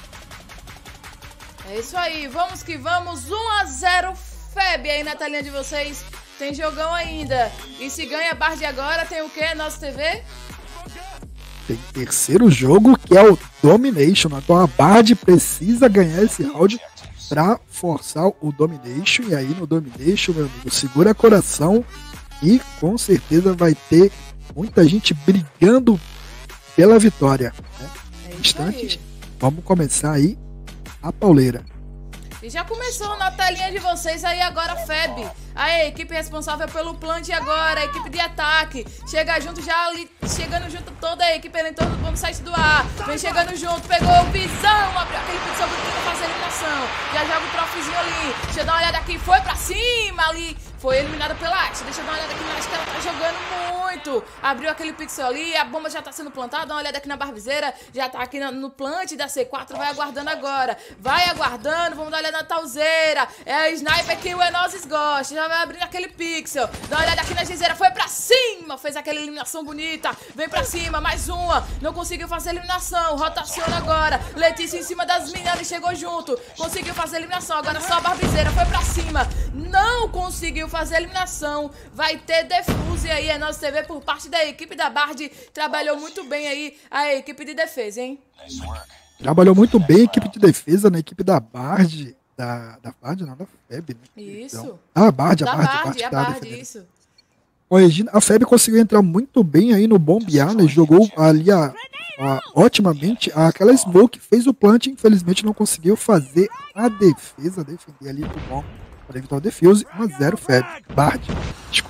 É isso aí, vamos que vamos. 1-0 FEB aí na telinha de vocês. Tem jogão ainda. E se ganha Bard agora, tem o que, nosso TV? Tem terceiro jogo, que é o Domination. Então a Bard precisa ganhar esse round para forçar o Domination. E aí no Domination, meu amigo, segura coração e com certeza vai ter muita gente brigando pela vitória, né? Instantes, vamos começar aí a pauleira. E já começou na telinha de vocês aí agora, FEB. Aí, equipe responsável pelo plant agora, a equipe de ataque. Chega junto, já ali, chegando junto toda a equipe em torno do bom site do ar. Vem chegando junto, pegou o visão, abriu aquele pixel bonito pra fazer a eliminação. Já joga o troféuzinho ali. Deixa eu dar uma olhada aqui, foi pra cima ali. Foi eliminada pela Axe. Deixa eu dar uma olhada aqui na Axe, que ela tá jogando muito. Abriu aquele pixel ali, a bomba já tá sendo plantada. Dá uma olhada aqui na Barbizeira, já tá aqui no plant da C4, vai aguardando agora. Vai aguardando, vamos dar uma olhada na Talzeira. É a sniper que o Enozes gosta. Já vai abrindo aquele pixel. Dá uma olhada aqui na Gizeira, foi pra cima. Fez aquela eliminação bonita. Vem pra cima, mais uma. Não conseguiu fazer a eliminação. Rotaciona agora. Letícia em cima das meninas, chegou junto. Conseguiu fazer a eliminação. Agora só a Barbizeira foi pra cima. Não conseguiu fazer a eliminação. Vai ter defuse aí. É nosso TV por parte da equipe da Bard. Trabalhou muito bem aí a equipe de defesa, hein? Trabalhou muito bem a equipe de defesa na equipe da Bard. Da Bard, não, da FEB, né? Isso. Então, a Bard, Da Bard, defendendo. isso. Corrigindo, a FEB conseguiu entrar muito bem aí no bombear, né? Jogou ali otimamente aquela smoke, fez o plant, infelizmente não conseguiu fazer a defesa, defender ali o bom para evitar o defuse. 1-0 FEB. Bard. É isso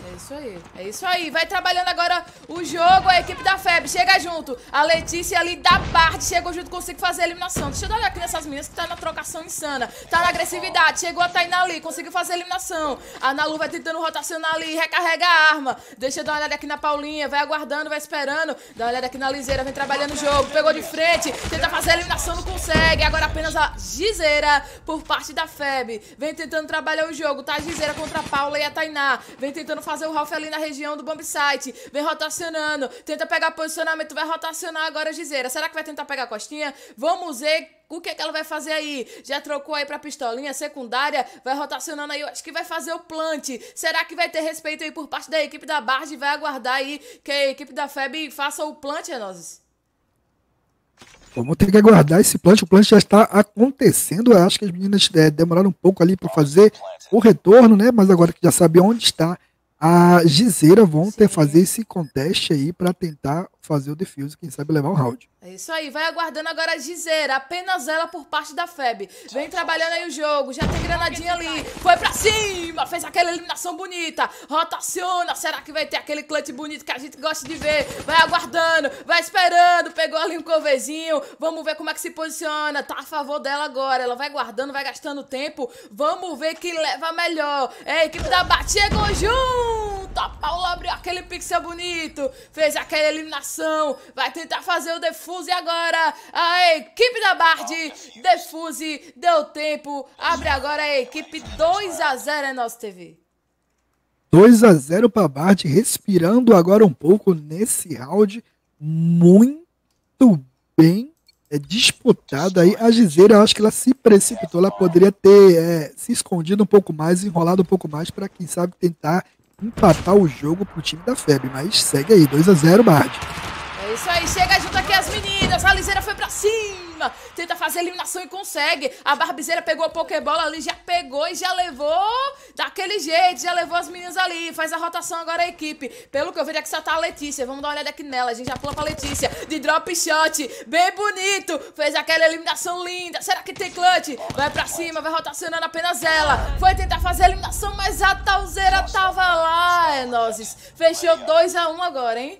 aí. É isso aí. Vai trabalhando agora o jogo, a equipe da FEB. Chega junto. A Letícia ali da parte chegou junto, consegue fazer a eliminação. Deixa eu dar uma olhada aqui nessas meninas que tá na trocação insana. Tá na agressividade. Chegou a Tainá ali, conseguiu fazer a eliminação. A Nalu vai tentando rotacionar ali, recarrega a arma. Deixa eu dar uma olhada aqui na Paulinha. Vai aguardando, vai esperando. Dá uma olhada aqui na Liseira, vem trabalhando o jogo. Pegou de frente, tenta fazer a eliminação, não consegue. Agora apenas a Gizeira por parte da FEB. Vem tentando trabalhar o jogo, tá? A Gizeira contra a Paula e a Tainá. Vem tentando fazer o Ralph ali na região do bomb site. Vem rotacionando, tenta pegar posicionamento, vai rotacionar agora a Gizeira. Será que vai tentar pegar a costinha? Vamos ver o que é que ela vai fazer aí. Já trocou aí pra pistolinha secundária, vai rotacionando aí. Eu acho que vai fazer o plant. Será que vai ter respeito aí por parte da equipe da Bard? Vai aguardar aí que a equipe da FEB faça o plant, Renoses? Vamos ter que aguardar esse plant. O plant já está acontecendo. Eu acho que as meninas demoraram um pouco ali para fazer o retorno, né? Mas agora que já sabe onde está a Gizeira, vão ter que fazer esse conteste aí para tentar fazer o defuse, quem sabe levar o round. É isso aí, vai aguardando agora a Gizeira, apenas ela por parte da FEB. Vem trabalhando aí o jogo, já tem granadinha ali, foi pra cima, fez aquela eliminação bonita, rotaciona, será que vai ter aquele clutch bonito que a gente gosta de ver? Vai aguardando, vai esperando, pegou ali um coverzinho, vamos ver como é que se posiciona, tá a favor dela agora, ela vai guardando, vai gastando tempo, vamos ver quem leva melhor. É a equipe da Bate, chegou junto, a Paula abriu aquele pixel bonito, fez aquela eliminação, vai tentar fazer o defuse agora, a equipe da Bard, defuse, deu tempo, abre agora a equipe 2-0 é nosso TV. 2-0 para Bard, respirando agora um pouco nesse round, muito bem disputada aí. A Gizeira, eu acho que ela se precipitou, ela poderia ter se escondido um pouco mais, enrolado um pouco mais para quem sabe tentar empatar o jogo pro time da FEB, mas segue aí, 2-0 Bard. É isso aí, chega junto aqui as meninas, a Liseira foi pra cima, tenta fazer a eliminação e consegue, a Barbizeira pegou a Pokébola ali, já pegou e já levou daquele jeito, já levou as meninas ali, faz a rotação agora a equipe, pelo que eu vejo aqui só tá a Letícia, vamos dar uma olhada aqui nela, a gente já pula pra Letícia, de drop shot, bem bonito, fez aquela eliminação linda, será que tem clutch? Vai pra cima, vai rotacionando apenas ela, foi tentar fazer a eliminação, mas a Talzeira tava lá, Enoses, fechou 2-1 agora, hein?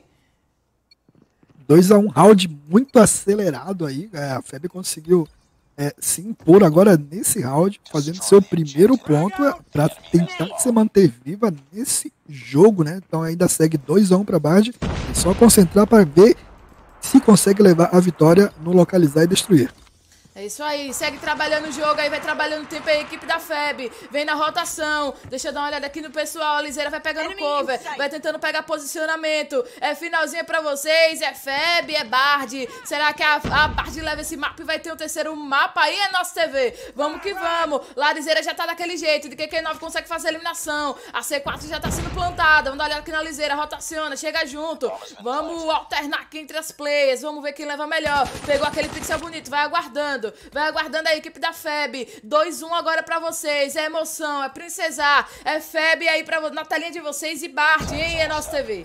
2-1, round muito acelerado aí, a FEB conseguiu se impor agora nesse round, fazendo seu primeiro ponto para tentar se manter viva nesse jogo, né? Então ainda segue 2-1 para Bard, é só concentrar para ver se consegue levar a vitória no localizar e destruir. É isso aí, segue trabalhando o jogo, aí vai trabalhando o tempo a equipe da FEB, vem na rotação, deixa eu dar uma olhada aqui no pessoal, a Liseira vai pegando cover, vai tentando pegar posicionamento, é finalzinho pra vocês, é FEB, é Bard, será que a Bard leva esse mapa e vai ter o terceiro mapa aí, é nosso TV, vamos que vamos, lá a Liseira já tá daquele jeito, de QQ9 consegue fazer a eliminação, a C4 já tá sendo plantada, vamos dar uma olhada aqui na Liseira, rotaciona, chega junto, vamos alternar aqui entre as players, vamos ver quem leva melhor, pegou aquele pixel bonito, vai aguardando a equipe da FEB, 2-1 agora pra vocês, é emoção, é princesar, é FEB aí na telinha de vocês e Bard, hein, é nosso TV.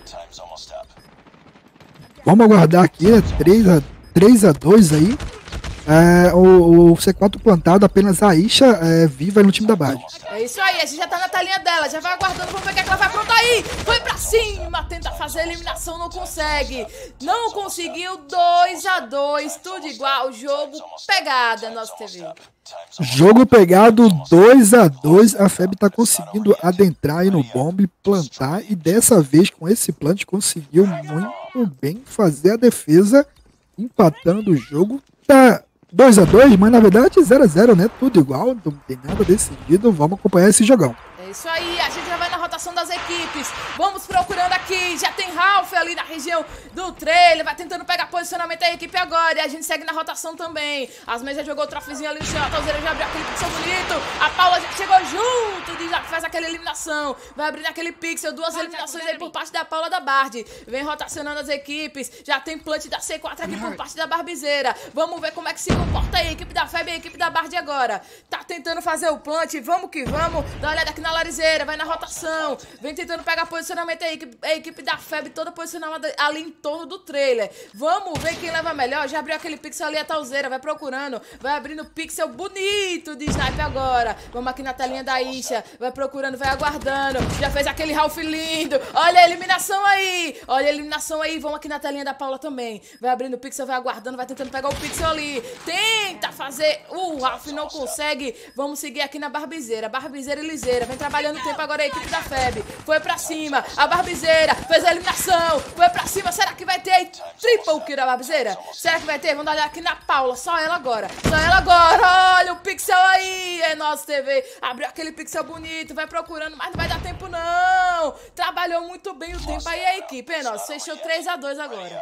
Vamos aguardar aqui, 3-2 aí, o C4 plantado, apenas a Isha viva no time da Bard. É isso aí, a gente já tá na telinha dela, já vai aguardando, vamos ver o que ela vai aprontar aí, foi pra cima, tenta fazer a eliminação, não consegue, não conseguiu, 2-2, tudo igual, jogo pegada, nosso TV. Jogo pegado, 2-2, a FEB tá conseguindo adentrar aí no bomb, plantar, e dessa vez com esse plant conseguiu muito bem fazer a defesa, empatando o jogo, tá 2-2, mas na verdade 0-0, né? Tudo igual, não tem nada decidido. Vamos acompanhar esse jogão. É isso aí, a gente já vai na rotação das equipes. Vamos procurando aqui, já tem Ralph ali na região do trailer, vai tentando pegar posicionamento da equipe agora. E a gente segue na rotação também. As mesas jogou o troféuzinho ali no chão, a Talzeira já abriu aquele pixel bonito. A Paula já chegou junto, já faz aquela eliminação. Vai abrir aquele pixel, duas eliminações aí por parte da Paula da Bard. Vem rotacionando as equipes, já tem plant da C4 aqui por parte da Barbizeira. Vamos ver como é que se comporta aí a equipe da FEB e a equipe da Bard agora. Tá tentando fazer o plant, vamos que vamos. Dá uma olhada aqui na Larizeira, vai na rotação. eliminação. Vem tentando pegar posicionamento aí. A equipe da FEB toda posicionada ali em torno do trailer. Vamos ver quem leva melhor. Já abriu aquele pixel ali, a Talzeira. Vai procurando. Vai abrindo pixel bonito de sniper agora. Vamos aqui na telinha da Isha. Vai procurando, vai aguardando. Já fez aquele Ralph lindo. Olha a eliminação aí. Olha a eliminação aí. Vamos aqui na telinha da Paula também. Vai abrindo o pixel, vai aguardando. Vai tentando pegar o pixel ali. Tenta fazer. O Ralph não consegue. Vamos seguir aqui na Barbizeira. Barbizeira e Liseira. Vem trabalhando o tempo agora a equipe da FEB. Foi pra cima. A Barbizeira fez a eliminação. Foi pra cima. Será que vai ter aí triple kill da Barbizeira? Será que vai ter? Vamos olhar aqui na Paula. Só ela agora. Só ela agora. Olha o pixel aí. É nosso TV. Abriu aquele pixel bonito. Vai procurando, mas não vai dar tempo não. Trabalhou muito bem o tempo aí a equipe, hein, nossa? Fechou 3-2 agora.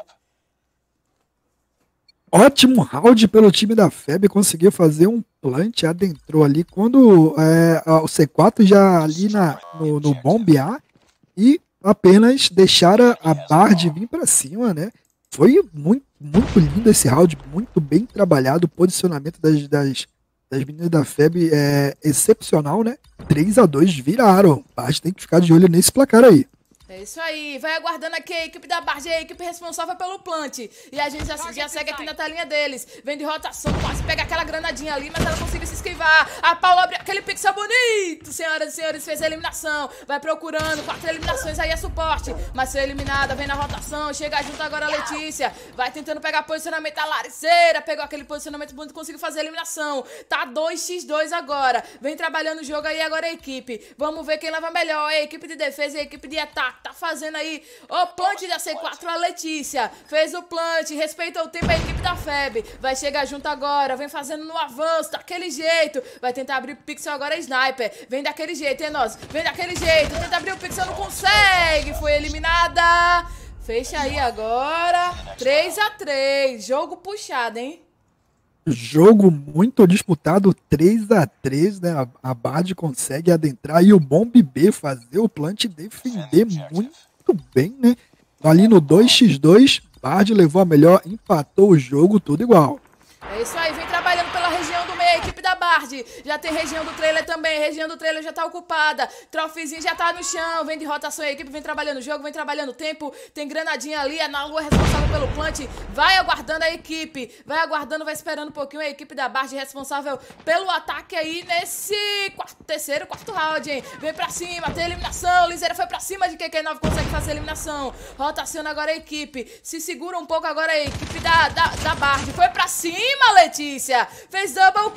Ótimo round pelo time da FEB, conseguiu fazer um plant, adentrou ali quando o C4 já ali no bombear e apenas deixaram a Bard vir pra cima, né? Foi muito lindo esse round, muito bem trabalhado, o posicionamento das meninas da FEB é excepcional, né? 3-2 viraram. Bard tem que ficar de olho nesse placar aí. É isso aí, vai aguardando aqui a equipe da Bard, a equipe responsável pelo plant. E a gente já segue aqui na telinha deles. Vem de rotação, quase pega aquela granadinha ali, mas ela conseguiu se esquivar. A Paula abriu aquele pixel bonito, senhoras e senhores, fez a eliminação. Vai procurando, 4 eliminações aí é suporte. Mas foi eliminada, vem na rotação, chega junto agora a Letícia. Vai tentando pegar posicionamento, a Lariceira pegou aquele posicionamento bonito, conseguiu fazer a eliminação. Tá 2x2 agora. Vem trabalhando o jogo aí agora a equipe. Vamos ver quem leva melhor, a equipe de defesa e a equipe de ataque. Tá fazendo aí o plant da C4, a Letícia. Fez o plant, respeitou o tempo a equipe da FEB. Vai chegar junto agora, vem fazendo no avanço, daquele jeito. Vai tentar abrir o pixel agora, a Sniper. Vem daquele jeito, hein, nós? Vem daquele jeito, tenta abrir o pixel, não consegue. Foi eliminada. Fecha aí agora. 3-3, jogo puxado, hein? Jogo muito disputado, 3-3, né? A Bard consegue adentrar e o Bomb B fazer o plant e defender muito bem, né? Ali no 2x2, Bard levou a melhor, empatou o jogo, tudo igual. É isso aí, vem trabalhando pela região do meio, a equipe da Bard. Já tem região do trailer também, região do trailer já tá ocupada. Trofezinho já tá no chão, vem de rotação a equipe, vem trabalhando o jogo, vem trabalhando o tempo. Tem granadinha ali, a Nalu é responsável pelo plant. Vai aguardando a equipe, vai aguardando, vai esperando um pouquinho a equipe da Bard responsável pelo ataque aí nesse quarto round, hein. Vem pra cima, tem eliminação, Liseira foi pra cima de QQ9, consegue fazer a eliminação. Rotaciona agora a equipe, se segura um pouco agora a equipe da Bard. Foi pra cima, Letícia, fez double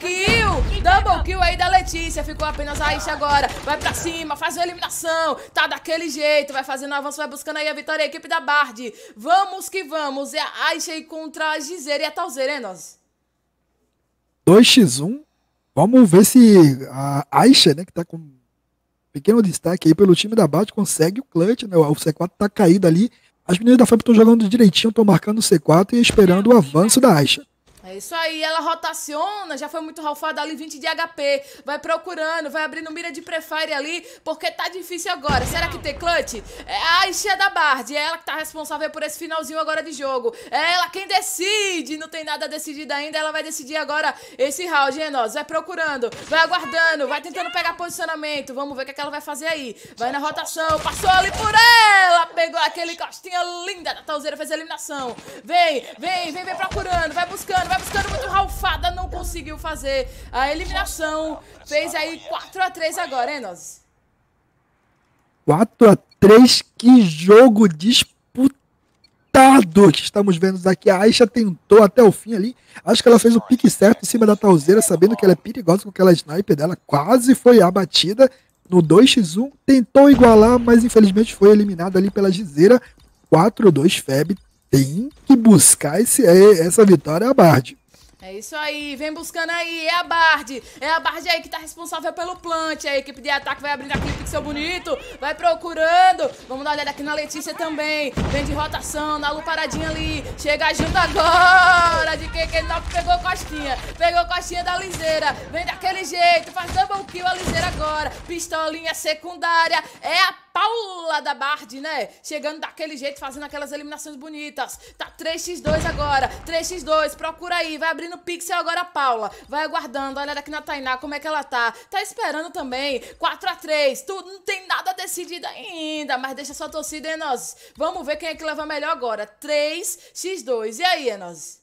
kill aí da Letícia, ficou apenas a Aisha agora, vai pra cima, faz a eliminação, tá daquele jeito, vai fazendo o avanço, vai buscando aí a vitória, a equipe da Bard. Vamos que vamos, é a Aisha aí contra a Gizeira e a Talzeira, hein, nós? 2x1, vamos ver se a Aisha, né, que tá com pequeno destaque aí pelo time da Bard, consegue o clutch, né, o C4 tá caído ali, as meninas da FEB estão jogando direitinho, estão marcando o C4 e esperando o avanço da Aisha. É isso aí, ela rotaciona, já foi muito ralfada ali, 20 de HP, vai procurando, vai abrindo mira de prefire ali, porque tá difícil agora. Será que tem clutch? É a Aisha da Bard, é ela que tá responsável por esse finalzinho agora de jogo. É ela quem decide, não tem nada decidido ainda, ela vai decidir agora esse round, hein, nós? Vai procurando, vai aguardando, vai tentando pegar posicionamento, vamos ver o que ela vai fazer aí. Vai na rotação, passou ali por ela, pegou aquele costinha linda da Talzeira, fez a eliminação. Vem procurando, vai buscando muito ralfada, não conseguiu fazer a eliminação. Fez aí 4-3 agora, hein, nós? 4-3, que jogo disputado que estamos vendo aqui. A Aisha tentou até o fim ali. Acho que ela fez o pique certo em cima da Talzeira, sabendo que ela é perigosa com aquela sniper dela. Quase foi abatida no 2x1. Tentou igualar, mas infelizmente foi eliminada ali pela Gizeira. 4-2 FEB. Tem que buscar essa vitória a Bard. É isso aí, vem buscando aí, é a Bard aí que tá responsável pelo plant, a equipe de ataque vai abrindo aquele pixel bonito, vai procurando, vamos dar uma olhada aqui na Letícia também, vem de rotação, na Lu paradinha ali, chega junto agora, de QQ9 pegou costinha da Liseira, vem daquele jeito, faz double kill a Liseira agora, pistolinha secundária, é a Paula da Bard, né? Chegando daquele jeito, fazendo aquelas eliminações bonitas. Tá 3x2 agora. 3x2, procura aí. Vai abrindo pixel agora a Paula. Vai aguardando. Olha aqui na Tainá como é que ela tá. Tá esperando também. 4x3. Tudo não tem nada decidido ainda. Mas deixa sua torcida, Enos. Vamos ver quem é que leva melhor agora. 3x2. E aí, Enos?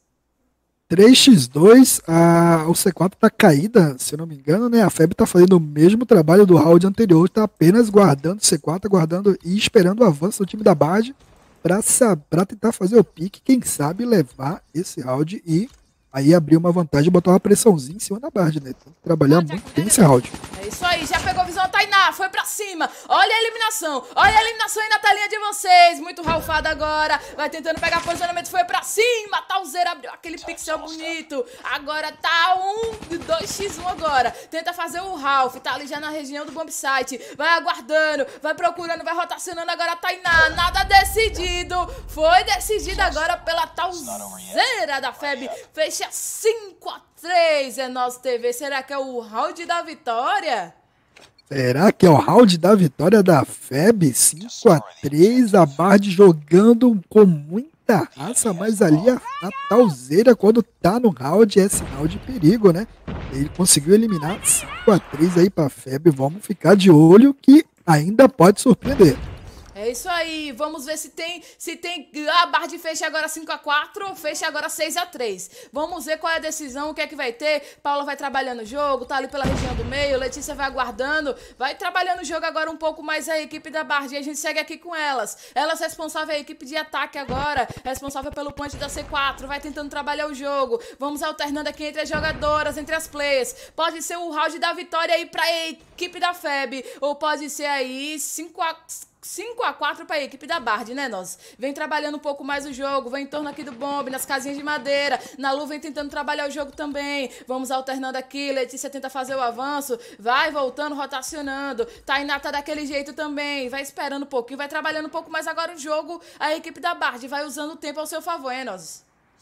3x2, o C4 tá caída, se eu não me engano, né? A FEB tá fazendo o mesmo trabalho do round anterior, tá apenas guardando o C4, aguardando e esperando o avanço do time da Bard pra tentar fazer o pique, quem sabe levar esse round e aí abrir uma vantagem e botar uma pressãozinha em cima da Bard, né? Tem que trabalhar muito bem esse round. É isso aí, já pegou a visão a Tainá, foi pra cima. Olha a eliminação aí na telinha de vocês. Muito ralfado agora, vai tentando pegar posicionamento, foi pra cima. Tauzeira abriu aquele pixel bonito. Agora tá 2x1 agora. Tenta fazer o Ralph, tá ali já na região do bomb site. Vai aguardando, vai procurando, vai rotacionando agora a Tainá. Nada decidido, foi decidido agora pela Tauzeira da FEB. Fecha 5x3, é nosso TV. Será que é o round da vitória? Será que é o round da vitória da FEB? 5x3, a Bard jogando com muita raça, mas ali a Tauzeira, quando tá no round, é sinal de perigo, né? Ele conseguiu eliminar 5x3 aí pra FEB. Vamos ficar de olho que ainda pode surpreender. É isso aí, vamos ver se tem a Bard fecha agora 5x4 ou fecha agora 6x3. Vamos ver qual é a decisão, o que é que vai ter. Paula vai trabalhando o jogo, tá ali pela região do meio, Letícia vai aguardando, vai trabalhando o jogo agora um pouco mais a equipe da Bard e a gente segue aqui com elas. Elas responsável a equipe de ataque agora, responsável pelo punch da C4, vai tentando trabalhar o jogo. Vamos alternando aqui entre as jogadoras, entre as players. Pode ser o round da vitória aí pra equipe da FEB, ou pode ser aí 5x4 para a equipe da Bard, né, nós? Vem trabalhando um pouco mais o jogo, vem em torno aqui do bombe, nas casinhas de madeira. Na Lu vem tentando trabalhar o jogo também. Vamos alternando aqui, Letícia tenta fazer o avanço, vai voltando, rotacionando. Tainá tá daquele jeito também, vai esperando um pouquinho, vai trabalhando um pouco mais agora o jogo. A equipe da Bard vai usando o tempo ao seu favor, hein, nós?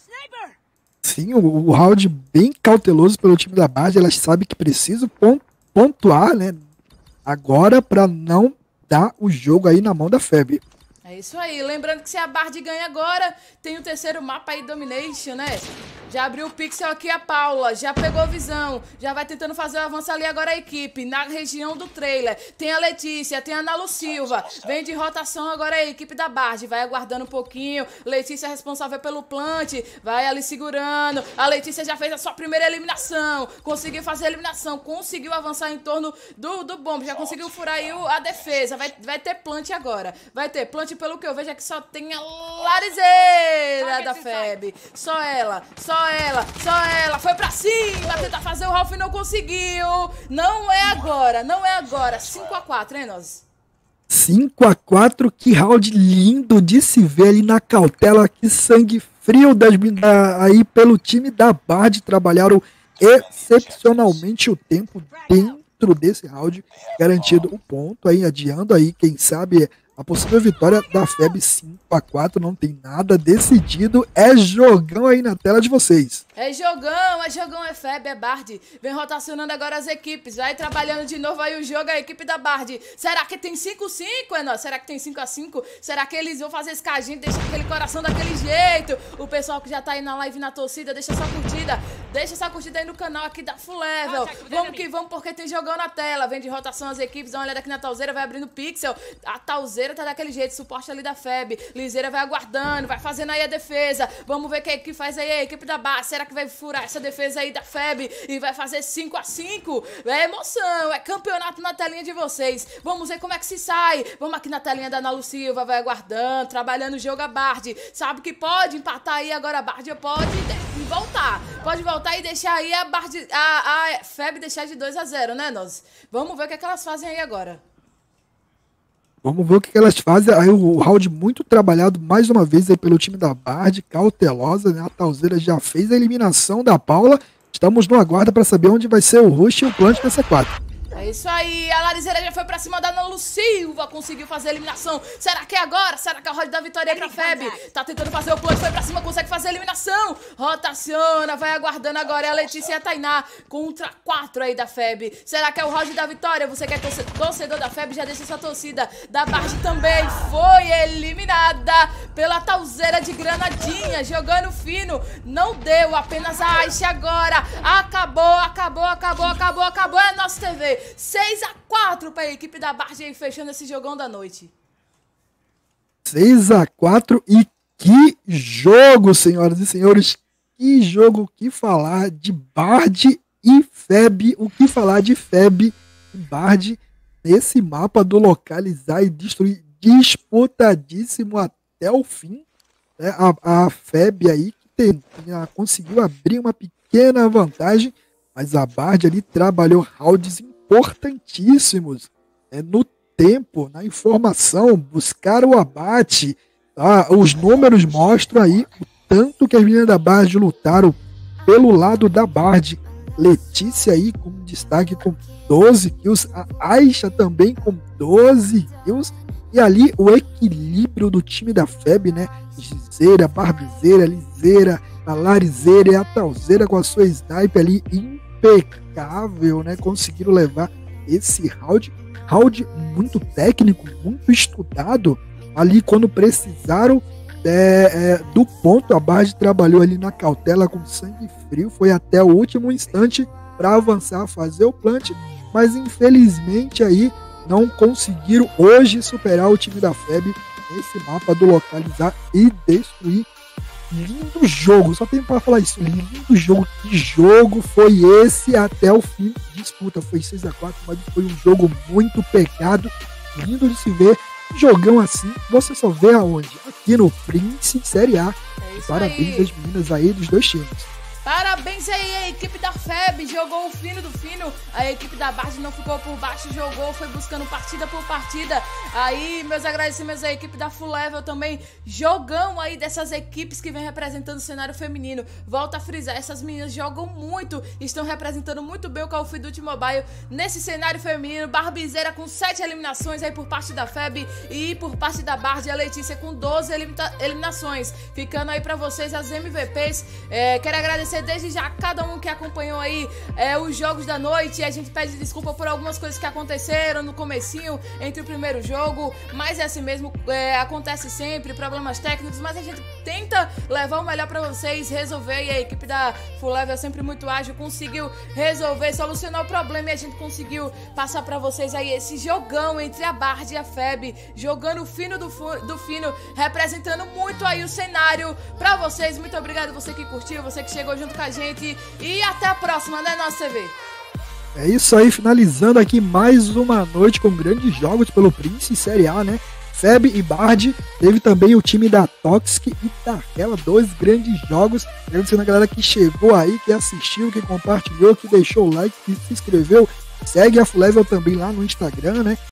Sim, o round bem cauteloso pelo time da Bard. Elas sabem que precisam pontuar, né? Agora para não dar o jogo aí na mão da FEB. É isso aí, lembrando que se a Bard ganha agora, tem o terceiro mapa aí, Domination, né? Já abriu o pixel aqui a Paula, já pegou visão, já vai tentando fazer o avanço ali agora a equipe, na região do trailer. Tem a Letícia, tem a Ana Lu Silva, vem de rotação agora a equipe da Bard, vai aguardando um pouquinho. Letícia responsável pelo plant, vai ali segurando. A Letícia já fez a sua primeira eliminação, conseguiu fazer a eliminação, conseguiu avançar em torno do bomb, já conseguiu furar aí a defesa. Vai ter plant agora, vai ter plant. Pelo que eu vejo é que só tem a Larizeira da FEB. Só ela. Foi pra cima, tentar fazer o Ralph e não conseguiu. Não é agora. 5x4, hein, nós? 5x4, que round lindo de se ver ali na cautela. Que sangue frio aí pelo time da Bard. Trabalharam excepcionalmente o tempo dentro desse round, garantido o ponto aí, adiando aí, quem sabe, a possível vitória da FEB. 5x4, não tem nada decidido, é jogão aí na tela de vocês. É jogão, é FEB, é Bard. Vem rotacionando agora as equipes, vai trabalhando de novo aí o jogo, a equipe da Bard. Será que tem 5x5, Enos? Será que tem 5x5? Será que eles vão fazer esse cajinho, deixar aquele coração daquele jeito? O pessoal que já tá aí na live, na torcida, deixa sua curtida aí no canal aqui da Full Level. Vamos que vamos, porque tem jogão na tela. Vem de rotação as equipes, dá uma olhada aqui na Tauzeira, vai abrindo pixel. A Tauzeira tá daquele jeito, suporte ali da FEB. Liseira vai aguardando, vai fazendo aí a defesa. Vamos ver o que faz aí a equipe da Bard. Será que vai furar essa defesa aí da FEB e vai fazer 5x5? É emoção, é campeonato na telinha de vocês. Vamos ver como é que se sai. Vamos aqui na telinha da Ana Lu Silva, vai aguardando, trabalhando o jogo a Bard. Sabe que pode empatar aí agora a Bard, pode voltar. Pode voltar e deixar aí a Bard, a FEB deixar de 2x0, né, nós? Vamos ver o que elas fazem aí agora. Vamos ver o que elas fazem. Aí o round muito trabalhado mais uma vez aí pelo time da Bard, cautelosa, né? A Tauzeira já fez a eliminação da Paula. Estamos no aguardo para saber onde vai ser o rush e o plant da C4. É É isso aí, a Larizeira já foi pra cima da Nolo Silva, conseguiu fazer a eliminação. Será que é agora? Será que é a Rod da vitória aí pra Feb? Tá tentando fazer o plant, foi pra cima, consegue fazer a eliminação. Rotaciona, vai aguardando agora. É a Letícia e a Tainá contra 4 aí da Feb. Será que é o Rod da vitória? Você que é torcedor da Feb, já deixa sua torcida. Da Bardi também foi eliminada pela Tauzeira de Granadinha, jogando fino. Não deu, apenas a Aixe agora. Acabou. É nosso TV. 6-4 para a equipe da Bardi aí, fechando esse jogão da noite. 6-4 e que jogo, senhoras e senhores. Que jogo, o que falar de Bardi e Feb. O que falar de Feb e Bardi nesse mapa do localizar e destruir, disputadíssimo até o fim. Né? A Feb aí que conseguiu abrir uma pequena vantagem, mas a Bardi ali trabalhou rounds importantíssimos, né, no tempo, na informação, buscar o abate. Tá? Os números mostram aí o tanto que as meninas da Bardi lutaram pelo lado da Bardi. Letícia aí com destaque com 12 kills, a Aisha também com 12 kills, e ali o equilíbrio do time da Feb, né? Gizeira, Barbizeira, Liseira, a Larizeira e a Tauzeira com a sua sniper ali impecável, né? Conseguiram levar esse round muito técnico, muito estudado. Ali quando precisaram do ponto, a Bardi trabalhou ali na cautela com sangue frio, foi até o último instante para avançar, fazer o plant, mas infelizmente aí não conseguiram hoje superar o time da Feb nesse mapa do localizar e destruir. Lindo jogo, só tem para falar isso, lindo jogo. Que jogo foi esse até o fim de disputa? Foi 6-4, mas foi um jogo muito pegado, lindo de se ver. Jogão assim, você só vê aonde? Aqui no Prince Série A. Parabéns às meninas aí dos dois times. Parabéns aí a equipe da Feb, jogou o fino do fino. A equipe da Bardi não ficou por baixo, jogou, foi buscando partida por partida. Aí meus agradecimentos à equipe da Full Level também, jogão aí dessas equipes que vem representando o cenário feminino. Volto a frisar, essas meninas jogam muito, estão representando muito bem o Call of Duty Mobile nesse cenário feminino. Barbizeira com 7 eliminações aí por parte da Feb, e por parte da Bardi a Letícia com 12 eliminações. Ficando aí pra vocês as MVPs. Quero agradecer desde já cada um que acompanhou aí os jogos da noite. A gente pede desculpa por algumas coisas que aconteceram no comecinho, entre o primeiro jogo, mas é assim mesmo, acontece sempre, problemas técnicos, mas a gente tenta levar o melhor pra vocês, resolver, e a equipe da Full Level é sempre muito ágil, conseguiu resolver, solucionar o problema, e a gente conseguiu passar pra vocês aí esse jogão entre a Bardi e a Feb, jogando o fino do fino, representando muito aí o cenário pra vocês. Muito obrigado você que curtiu, você que chegou junto com a gente, e até a próxima, né, nossa TV? É isso aí, finalizando aqui mais uma noite com grandes jogos pelo Prince Série A, né? Feb e Bardi, teve também o time da Toxic e Tarrela, 2 grandes jogos. Agradecendo a galera que chegou aí, que assistiu, que compartilhou, que deixou o like, que se inscreveu. Segue a Full Level também lá no Instagram, né?